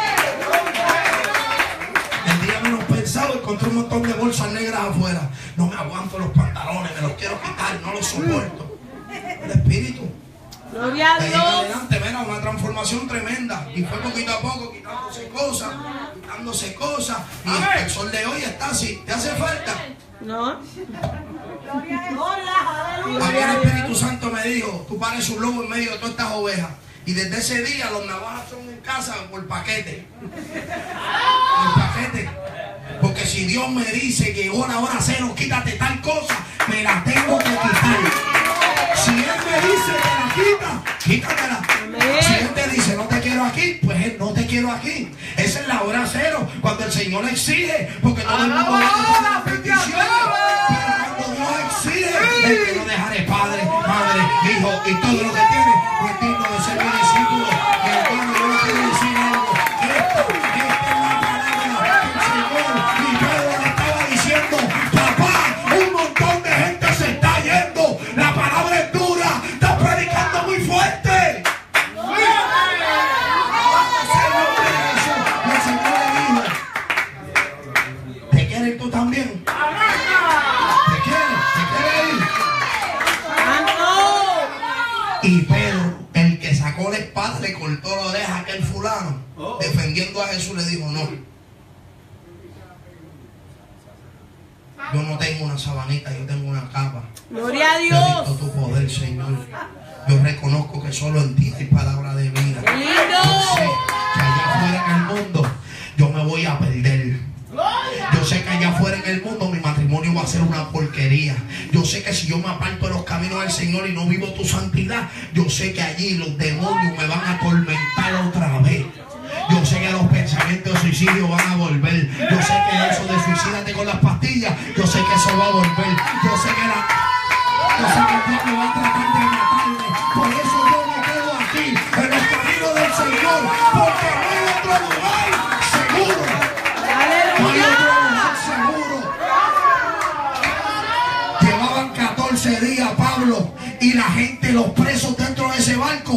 El día menos pensado encontré un montón de bolsas negras afuera. No me aguanto los pantalones, me los quiero quitar, no los soporto. El Espíritu. Gloria a De ahí en Dios. adelante, mira, una transformación tremenda. Y fue poquito a poco quitándose cosas, quitándose cosas. Y el sol de hoy está así. ¿Te hace falta? No. A mí el Espíritu Santo me dijo: tú pareces un lobo en medio de todas estas ovejas. Y desde ese día los navajas son en casa por paquete. Por paquete. Porque si Dios me dice que hora, hora cero, quítate tal cosa, me la tengo que quitar. Si Él me dice que la quita, quítatela. Si Él te dice: no te quiero aquí, pues Él no te quiero aquí. Esa es la hora cero, cuando el Señor exige, porque todo el mundo va a hacer las peticiones. Pero cuando Dios exige, Él te lo dejaré padre, madre, hijo y todo lo que tiene, pues digno de ser mi discípulo. Y hermano, yo le quiero decir algo. Esta, esta es la palabra del Señor. Y Pedro le estaba diciendo: papá, un montón de gente se está yendo. La palabra es dura, está predicando muy fuerte. El Señor le dijo: ¿te quieres tú también? ¿Te quieres? ¿Te quieres ir? Santo. Y Pedro, el que sacó la espada, le cortó la oreja a aquel fulano, defendiendo a Jesús, le dijo: no, yo no tengo una sabanita, yo tengo una capa. Gloria a He Dios. visto tu poder, Señor. Yo reconozco que solo en ti hay palabra de vida. ¡Qué lindo! Yo sé que allá afuera en el mundo yo me voy a perder. Yo sé que allá afuera en el mundo mi matrimonio va a ser una porquería. Yo sé que si yo me aparto de los caminos del Señor y no vivo tu santidad, yo sé que allí los demonios me van a atormentar otra vez. Yo sé que los pensamientos de suicidio van a volver. Yo sé que eso de suicídate con las pastillas, yo sé que eso va a volver. Yo sé que la... Yo sé que el diablo va a tratar de matarme. Por eso yo me quedo aquí, en los caminos del Señor, porque no hay otro lugar seguro. No hay otro lugar seguro.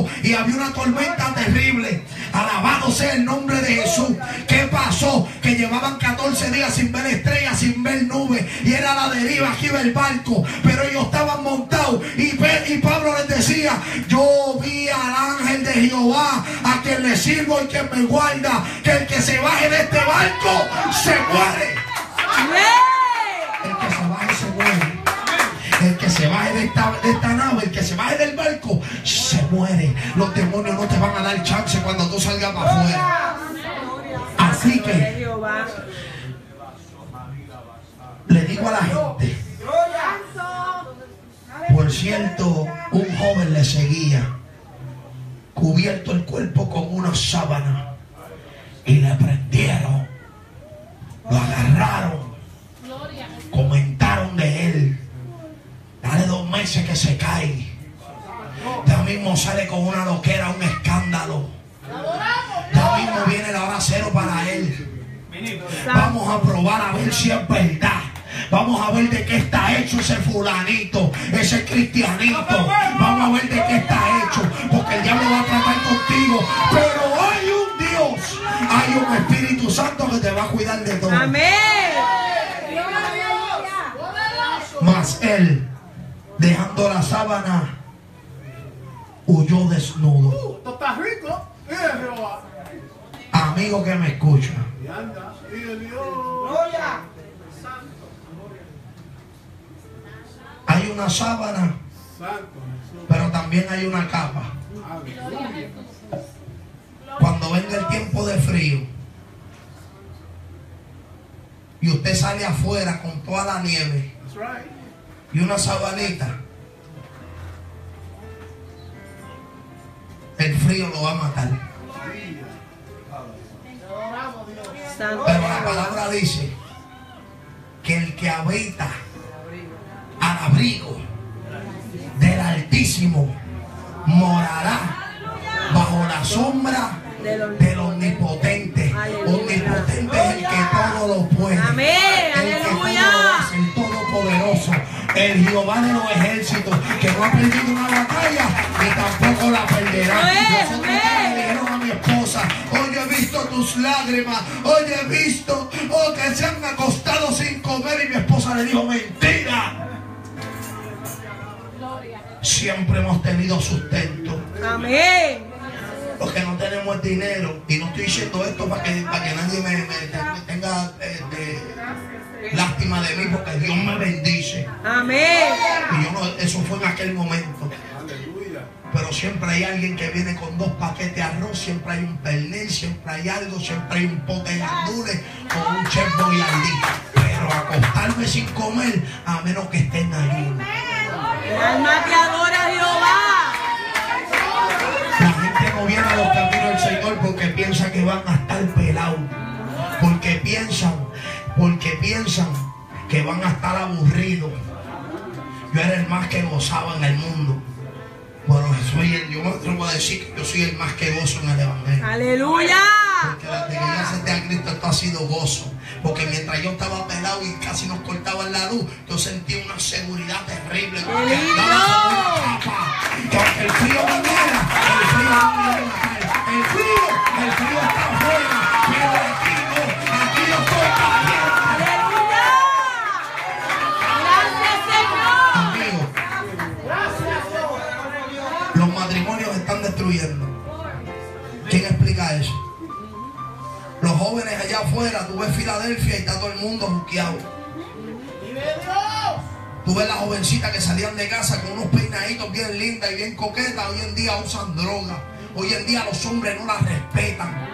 barco y había una tormenta terrible. Alabado sea el nombre de Jesús. ¿Qué pasó? Que llevaban catorce días sin ver estrellas, sin ver nubes, y era la deriva, aquí iba el barco, pero ellos estaban montados, y, y Pablo les decía: yo vi al ángel de Jehová, a quien le sirvo y quien me guarda, que el que se baje de este barco se muere. El que se baje se muere. El que se baje de esta, de esta nave, el que se baje del barco, se muere. Los demonios no te van a dar chance cuando tú salgas para afuera. Así que le digo a la gente: por cierto, un joven le seguía, cubierto el cuerpo con una sábana, y le prendieron, lo agarraron, comentaron de él. Dale dos meses que se cae, ya mismo sale con una loquera, un escándalo. Ya mismo viene la hora cero para él. Vamos a probar a ver si es verdad. Vamos a ver de qué está hecho ese fulanito, ese cristianito. Vamos a ver de qué está hecho, porque el diablo va a tratar contigo. Pero hay un Dios, hay un Espíritu Santo que te va a cuidar de todo. Amén. Mas él, dejando la sábana, huyó desnudo. ¿Tú estás rico? Mira, Jehová. Amigo que me escucha, Y anda, y de Dios. hay una sábana, Santo Jesús. pero también hay una capa. Aleluya. Cuando venga el tiempo de frío y usted sale afuera con toda la nieve That's right. y una sabanita, el frío lo va a matar. Santo. Pero la palabra dice que el que habita al abrigo del Altísimo morará bajo la sombra del Omnipotente. Omnipotente es el que todo lo puede. Amén. El que todo Aleluya. lo hace, el Todopoderoso, el Jehová de los ejércitos, que no ha perdido una batalla ni tampoco la perderá. Amén. Nosotros le dijeron a mi esposa: hoy he visto tus lágrimas, hoy he visto oh, que se han acostado sin comer, y mi esposa le dijo: mentira. Siempre hemos tenido sustento. Amén. Los que no tenemos dinero, y no estoy diciendo esto para que, para que nadie me, me- me tenga este, lástima de mí, porque Dios me bendice. Amén. Y yo no, eso fue en aquel momento. Aleluya. Pero siempre hay alguien que viene con dos paquetes de arroz, siempre hay un pernil, siempre hay algo, siempre hay un pote de gandules o un chef boyardee. Pero acostarme sin comer, a menos que esté en ayuno. El alma te adora a Jehová. La gente no viene a los caminos del Señor porque piensa que van a estar pelados. Porque piensan, porque piensan que van a estar aburridos. Yo era el más que gozaba en el mundo. Pero soy el, yo me atrevo a decir que yo soy el más que gozo en el Evangelio. Aleluya. Porque desde que yo acepté a Cristo, esto ha sido gozo. Porque mientras yo estaba pelado y casi nos cortaban la luz, yo sentía una seguridad terrible. Porque ¡Qué lindo! andaba con una capa. Que aunque el frío viniera, el frío no me iba a matar. El frío, el frío está afuera. Pero aquí no, aquí yo estoy caliente. Aleluya. Gracias, Señor. Amigos, los matrimonios se están destruyendo. ¿Quién explica eso? Los jóvenes allá afuera, tú ves Filadelfia y está todo el mundo juqueado. Tú ves las jovencitas que salían de casa con unos peinaditos bien lindas y bien coquetas. Hoy en día usan droga. Hoy en día los hombres no las respetan.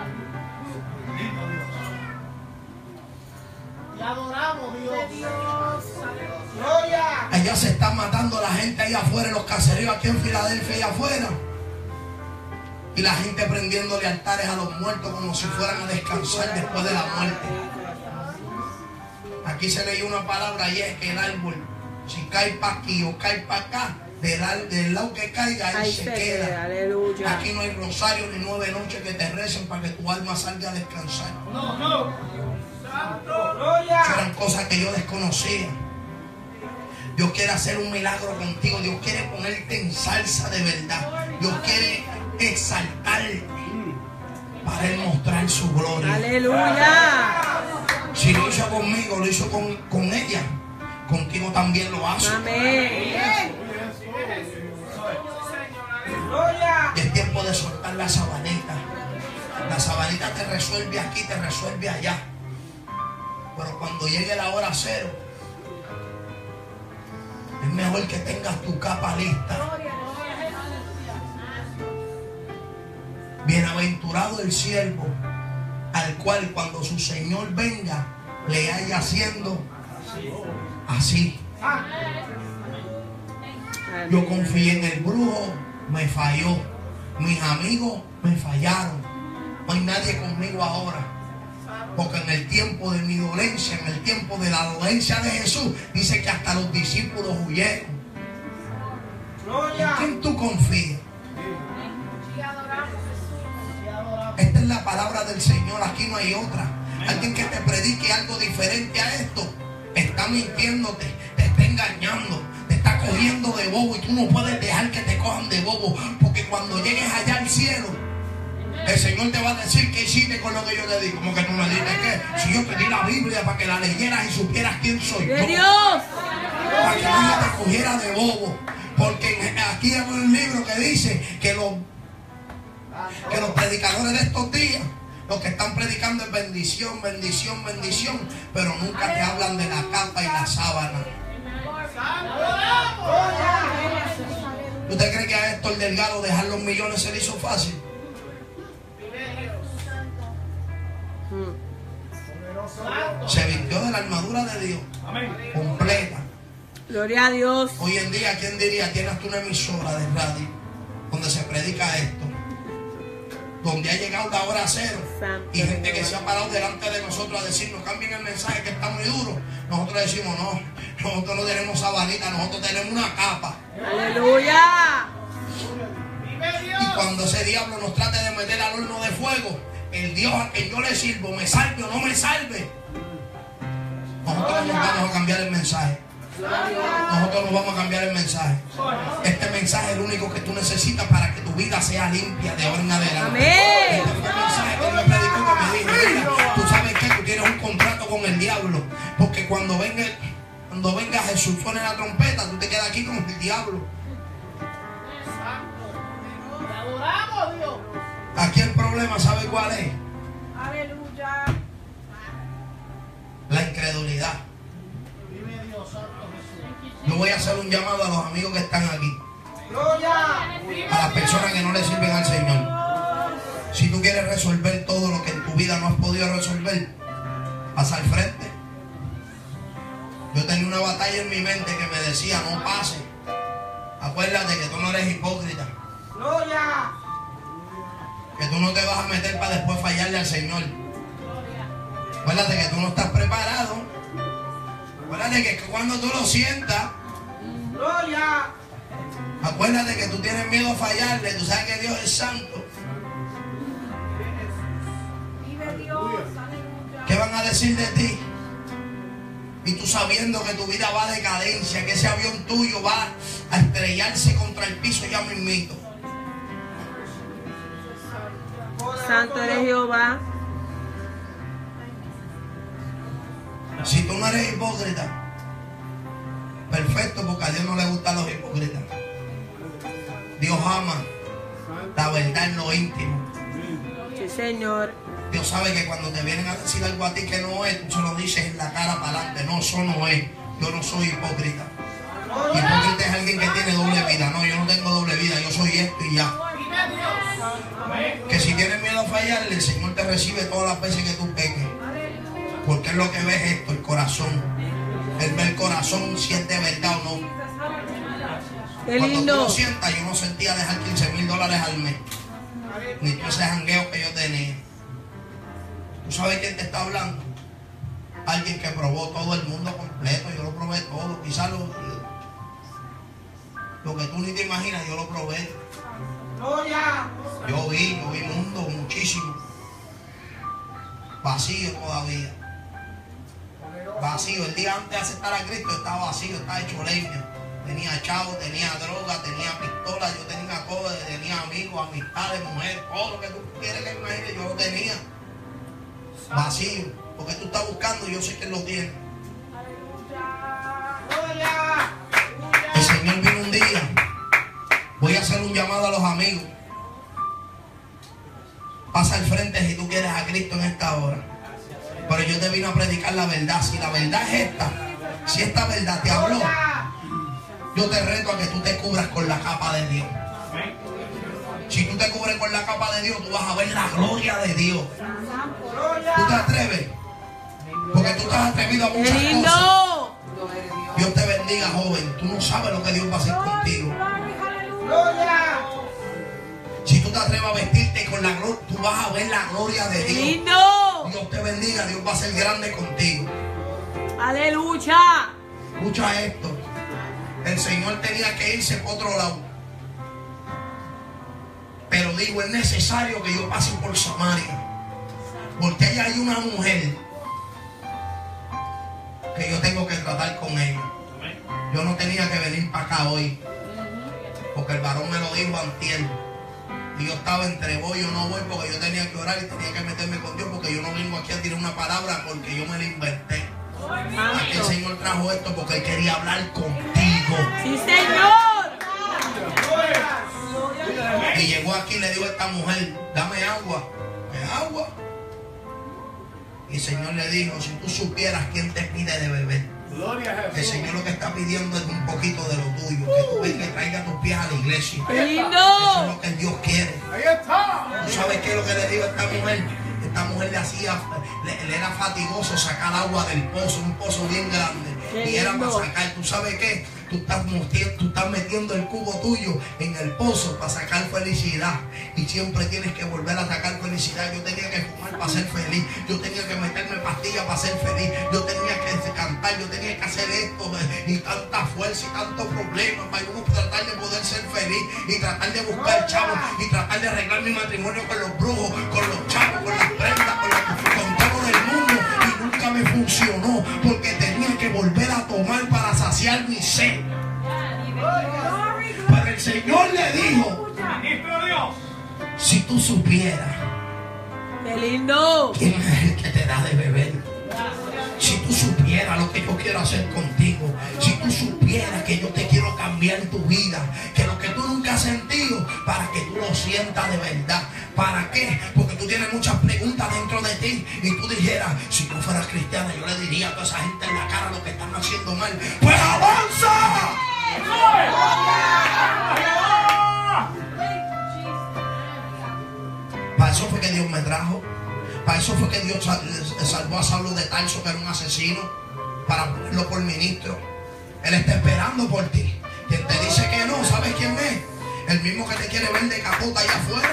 Te adoramos, Dios. Allá se están matando a la gente allá afuera, en los caseríos aquí en Filadelfia allá afuera. Y la gente prendiéndole altares a los muertos como si fueran a descansar después de la muerte. Aquí se leyó una palabra y es que el árbol, si cae para aquí o cae para acá, del, al- del lado que caiga, ahí, Ahí se, se queda. queda. Aleluya. Aquí no hay rosario ni nueve noches que te recen para que tu alma salga a descansar. No, no. Esas eran cosas que yo desconocía. Dios quiere hacer un milagro contigo. Dios quiere ponerte en salsa de verdad. Dios quiere mostrar su gloria. Aleluya. Si lo hizo conmigo, lo hizo con, con ella, contigo también lo hace. Amén. Y es tiempo de soltar la sabanita. La sabanita te resuelve aquí, te resuelve allá. Pero cuando llegue la hora cero, es mejor que tengas tu capa lista. Bienaventurado el siervo al cual cuando su Señor venga le haya haciendo así. Yo confié en el brujo, me falló. Mis amigos me fallaron. No hay nadie conmigo ahora. Porque en el tiempo de mi dolencia, en el tiempo de la dolencia de Jesús, dice que hasta los discípulos huyeron. ¿En quién tú confías? Esta es la palabra del Señor, aquí no hay otra. Alguien que te predique algo diferente a esto está mintiéndote, te está engañando, te está cogiendo de bobo, y tú no puedes dejar que te cojan de bobo, porque cuando llegues allá al cielo, el Señor te va a decir qué hiciste con lo que yo te di. Como que tú me dices que si yo te di la Biblia para que la leyeras y supieras quién soy yo, ¡De Dios! para que nadie te cogiera de bobo. Porque aquí hay un libro que dice que los que los predicadores de estos días, los que están predicando es bendición, bendición, bendición, pero nunca te hablan de la capa y la sábana. ¿Usted cree que a Héctor Delgado dejar los millones se le hizo fácil? Se vistió de la armadura de Dios completa. Gloria a Dios. Hoy en día, ¿quién diría? Tienes tú una emisora de radio donde se predica esto, donde ha llegado la hora cero, y gente que se ha parado delante de nosotros a decirnos cambien el mensaje que está muy duro. Nosotros decimos no, nosotros no tenemos sabanita, nosotros tenemos una capa. Aleluya. Y cuando ese diablo nos trate de meter al horno de fuego, el Dios a quien yo le sirvo, me salve o no me salve, nosotros nos vamos a cambiar el mensaje. Nosotros nos vamos a cambiar el mensaje. Este mensaje es el único que tú necesitas para que tu vida sea limpia de ahora en adelante. Amén. Este fue el mensaje que me predicó, que me dijo: mira, tú sabes que tú tienes un contrato con el diablo, porque cuando venga cuando venga Jesús, suene la trompeta, tú te quedas aquí como el diablo. Aquí el problema, ¿sabe cuál es? Aleluya. La incredulidad. Yo voy a hacer un llamado a los amigos que están aquí, a las personas que no le sirven al Señor. Si tú quieres resolver todo lo que en tu vida no has podido resolver, pasa al frente. Yo tenía una batalla en mi mente que me decía: no pase, acuérdate que tú no eres hipócrita, que tú no te vas a meter para después fallarle al Señor. Acuérdate que tú no estás preparado. Acuérdate que cuando tú lo sientas, acuérdate que tú tienes miedo a fallarle. Tú sabes que Dios es santo. ¿Qué van a decir de ti? Y tú sabiendo que tu vida va a decadencia, que ese avión tuyo va a estrellarse contra el piso ya mismito. Santo eres Jehová. Si tú no eres hipócrita, perfecto, porque a Dios no le gustan los hipócritas. Dios ama la verdad en lo íntimo. Sí, Señor. Dios sabe que cuando te vienen a decir algo a ti que no es, tú se lo dices en la cara para adelante: no, eso no es. Yo no soy hipócrita. Hipócrita es alguien que tiene doble vida. No, yo no tengo doble vida, yo soy esto y ya. Que si tienes miedo a fallarle, el Señor te recibe todas las veces que tú peques. Porque es lo que ves esto, el corazón. Él ve el corazón, si es de verdad o no. Qué Cuando lindo. tú lo sientas, yo no sentía dejar quince mil dólares al mes, ni todo ese jangueo que yo tenía. ¿Tú sabes quién te está hablando? Alguien que probó todo el mundo completo. Yo lo probé todo. Quizás lo, lo que tú ni te imaginas, yo lo probé. Yo vi, yo vi mundo muchísimo. Vacío todavía. Vacío. El día antes de aceptar a Cristo estaba vacío, estaba hecho leña. Tenía chavo, tenía droga, tenía pistola, yo tenía todo, tenía amigos, amistades, mujeres, todo lo que tú quieres que imagines, yo lo tenía. vacío, porque tú estás buscando y yo sé que Él lo tiene. El Señor vino un día. Voy a hacer un llamado a los amigos. Pasa al frente si tú quieres a Cristo en esta hora. Pero yo te vino a predicar la verdad. Si la verdad es esta, si esta verdad te habló, yo te reto a que tú te cubras con la capa de Dios. Si tú te cubres con la capa de Dios, tú vas a ver la gloria de Dios. ¿Tú te atreves? Porque tú estás atrevido a muchas cosas. Dios te bendiga, joven. Tú no sabes lo que Dios va a hacer contigo. Si tú te atreves a vestirte con la gloria, tú vas a ver la gloria de Dios. Dios te bendiga, Dios va a ser grande contigo. Aleluya. Escucha esto. El Señor tenía que irse por otro lado. Pero digo, es necesario que yo pase por Samaria. Porque allá hay una mujer que yo tengo que tratar con ella. Yo no tenía que venir para acá hoy, porque el varón me lo dijo antier. Y yo estaba entre voy o no voy, porque yo tenía que orar y tenía que meterme con Dios, porque yo no vengo aquí a tirar una palabra porque yo me la inventé. Aquí el Señor trajo esto porque Él quería hablar contigo. Sí, Señor. Y llegó aquí y le dijo a esta mujer, dame agua. ¿Me agua? Y el Señor le dijo, si tú supieras quién te pide de beber. El Señor lo que está pidiendo es un poquito de lo tuyo. Que tú vengas y traigas tus pies a la iglesia. Lindo. Eso es lo que Dios quiere. Ahí está. ¿Tú sabes qué es lo que le digo a esta mujer? Esta mujer le hacía, le, le era fatigoso sacar agua del pozo, un pozo bien grande. Y era para sacar, ¿tú sabes qué? Tú estás, tú estás metiendo el cubo tuyo en el pozo para sacar felicidad. Y siempre tienes que volver a sacar felicidad. Yo tenía que fumar para ser feliz. Yo tenía que meterme pastillas para ser feliz. Yo tenía que cantar. Yo tenía que hacer esto. Y tanta fuerza y tantos problemas para uno tratar de poder ser feliz. Y tratar de buscar chavos. Y tratar de arreglar mi matrimonio con los brujos, con los chavos, con las prendas, con, la, con todo el mundo. Y nunca me funcionó. Porque tenía que volver a tomar para saciar mi sed. Pero el Señor le dijo, si tú supieras Qué lindo. quién es el que te da de beber, si tú supieras lo que yo quiero hacer contigo, si tú supieras que yo te quiero cambiar tu vida, que lo que tú nunca has sentido, para que tú lo sientas de verdad. ¿Para qué? Porque tú tienes muchas preguntas dentro de ti y tú dijeras, si no fueras cristiana, yo le diría a toda esa gente en la cara lo que están haciendo mal. ¡Pues avanza! Para eso fue que Dios me trajo. Para eso fue que Dios salvó a Saulo de Tarso, que era un asesino, para ponerlo por ministro. Él está esperando por ti. Quien te dice que no, ¿sabes quién es? El mismo que te quiere ver de capota allá afuera.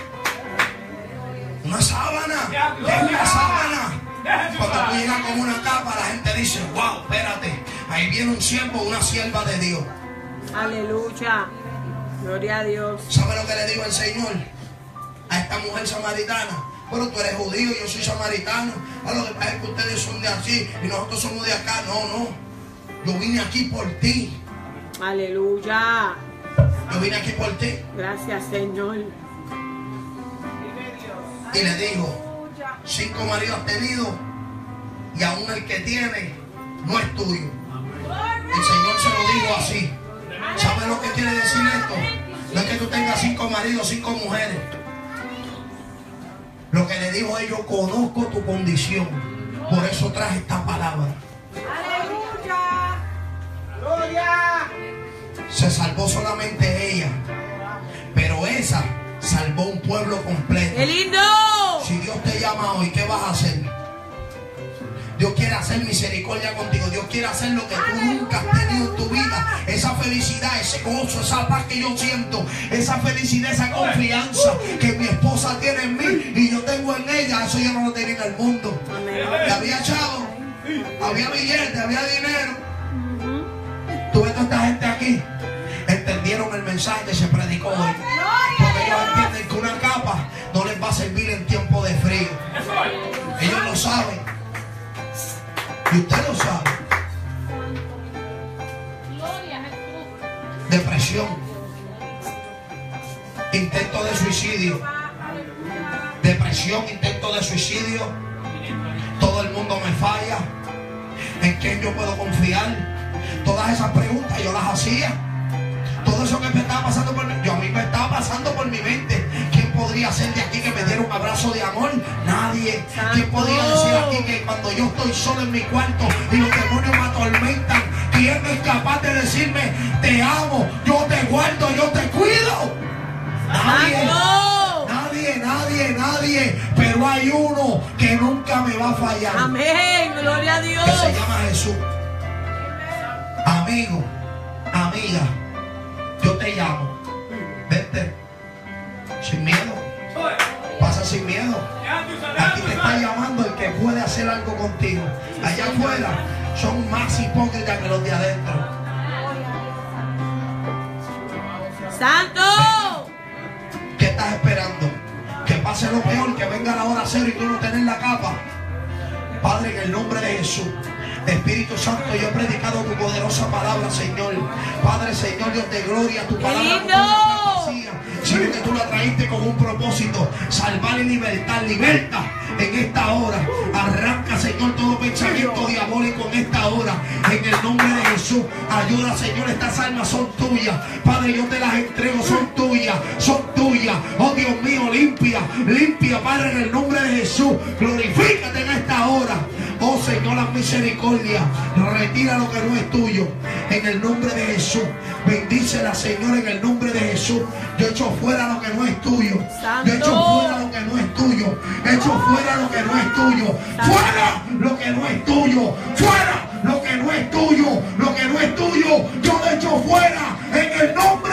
Una sábana. Es una sábana. Cuando tú llegas con una capa, la gente dice, wow, espérate, ahí viene un siervo, una sierva de Dios. Aleluya. Gloria a Dios. ¿Sabe lo que le dijo el Señor a esta mujer samaritana? Pero tú eres judío, yo soy samaritano. A lo que pasa es que ustedes son de aquí y nosotros somos de acá. No, no. Yo vine aquí por ti. Aleluya. Yo vine aquí por ti. Gracias, Señor. Y le dijo, cinco maridos has tenido y aún el que tiene no es tuyo. El Señor se lo dijo así. ¿Sabes lo que quiere decir esto? No es que tú tengas cinco maridos, cinco mujeres. Lo que le dijo es, yo conozco tu condición. Por eso traje esta palabra. Aleluya. Gloria. Se salvó solamente ella. Pero esa salvó un pueblo completo. ¡Qué lindo! Si Dios te llama hoy, ¿qué vas a hacer? Dios quiere hacer misericordia contigo. Dios quiere hacer lo que tú nunca has tenido en tu vida. Esa felicidad, ese gozo, esa paz que yo siento, esa felicidad, esa confianza que mi esposa tiene en mí y yo tengo en ella, eso yo no lo tenía en el mundo. Y había chavo, había billetes, había dinero. Tú ves toda esta gente aquí, entendieron el mensaje que se predicó hoy. Porque ellos entienden que una capa no les va a servir en tiempo de frío. Ellos lo saben. Y usted lo sabe. Depresión, intento de suicidio, depresión, intento de suicidio, Todo el mundo me falla. ¿En quién yo puedo confiar? Todas esas preguntas yo las hacía. Todo eso que me estaba pasando por mi, yo a mí me estaba pasando por mi mente. ¿Quién podría ser de aquí que me diera un abrazo de amor? Nadie. ¿Quién podría decir aquí que cuando yo estoy solo en mi cuarto y los demonios me atormentan, quién es capaz de decirme te amo, yo te guardo, yo te cuido? Nadie. Nadie, nadie, nadie. Pero hay uno que nunca me va a fallar. Amén, gloria a Dios. Que se llama Jesús. Amigo, amiga, yo te llamo. Vente sin miedo. Pasa sin miedo. Aquí te está llamando el que puede hacer algo contigo. Allá afuera son más hipócritas que los de adentro. ¡Santo! ¿Qué estás esperando? Que pase lo peor, que venga la hora cero y tú no tenés la capa. Padre, en el nombre de Jesús, Espíritu Santo, yo he predicado tu poderosa palabra, Señor. Padre, Señor, Dios de gloria, tu palabra no es vacía, sino que tú la traíste con un propósito: salvar y libertar. Liberta en esta hora. Arranca, Señor, todo pensamiento diabólico en esta hora. En el nombre de Jesús, ayuda, Señor, estas almas son tuyas. Padre, yo te las entrego, son tuyas, son tuyas. Oh Dios mío, limpia, limpia, Padre, en el nombre de Jesús. Glorifícate en esta hora. Oh Señor, la misericordia, retira lo que no es tuyo. En el nombre de Jesús, bendícela, Señor, en el nombre de Jesús. Yo echo fuera lo que no es tuyo. Yo echo fuera lo que no es tuyo. Echo fuera lo que no es tuyo. Fuera lo que no es tuyo. Fuera lo que no es tuyo. Lo que no es tuyo, yo lo echo fuera en el nombre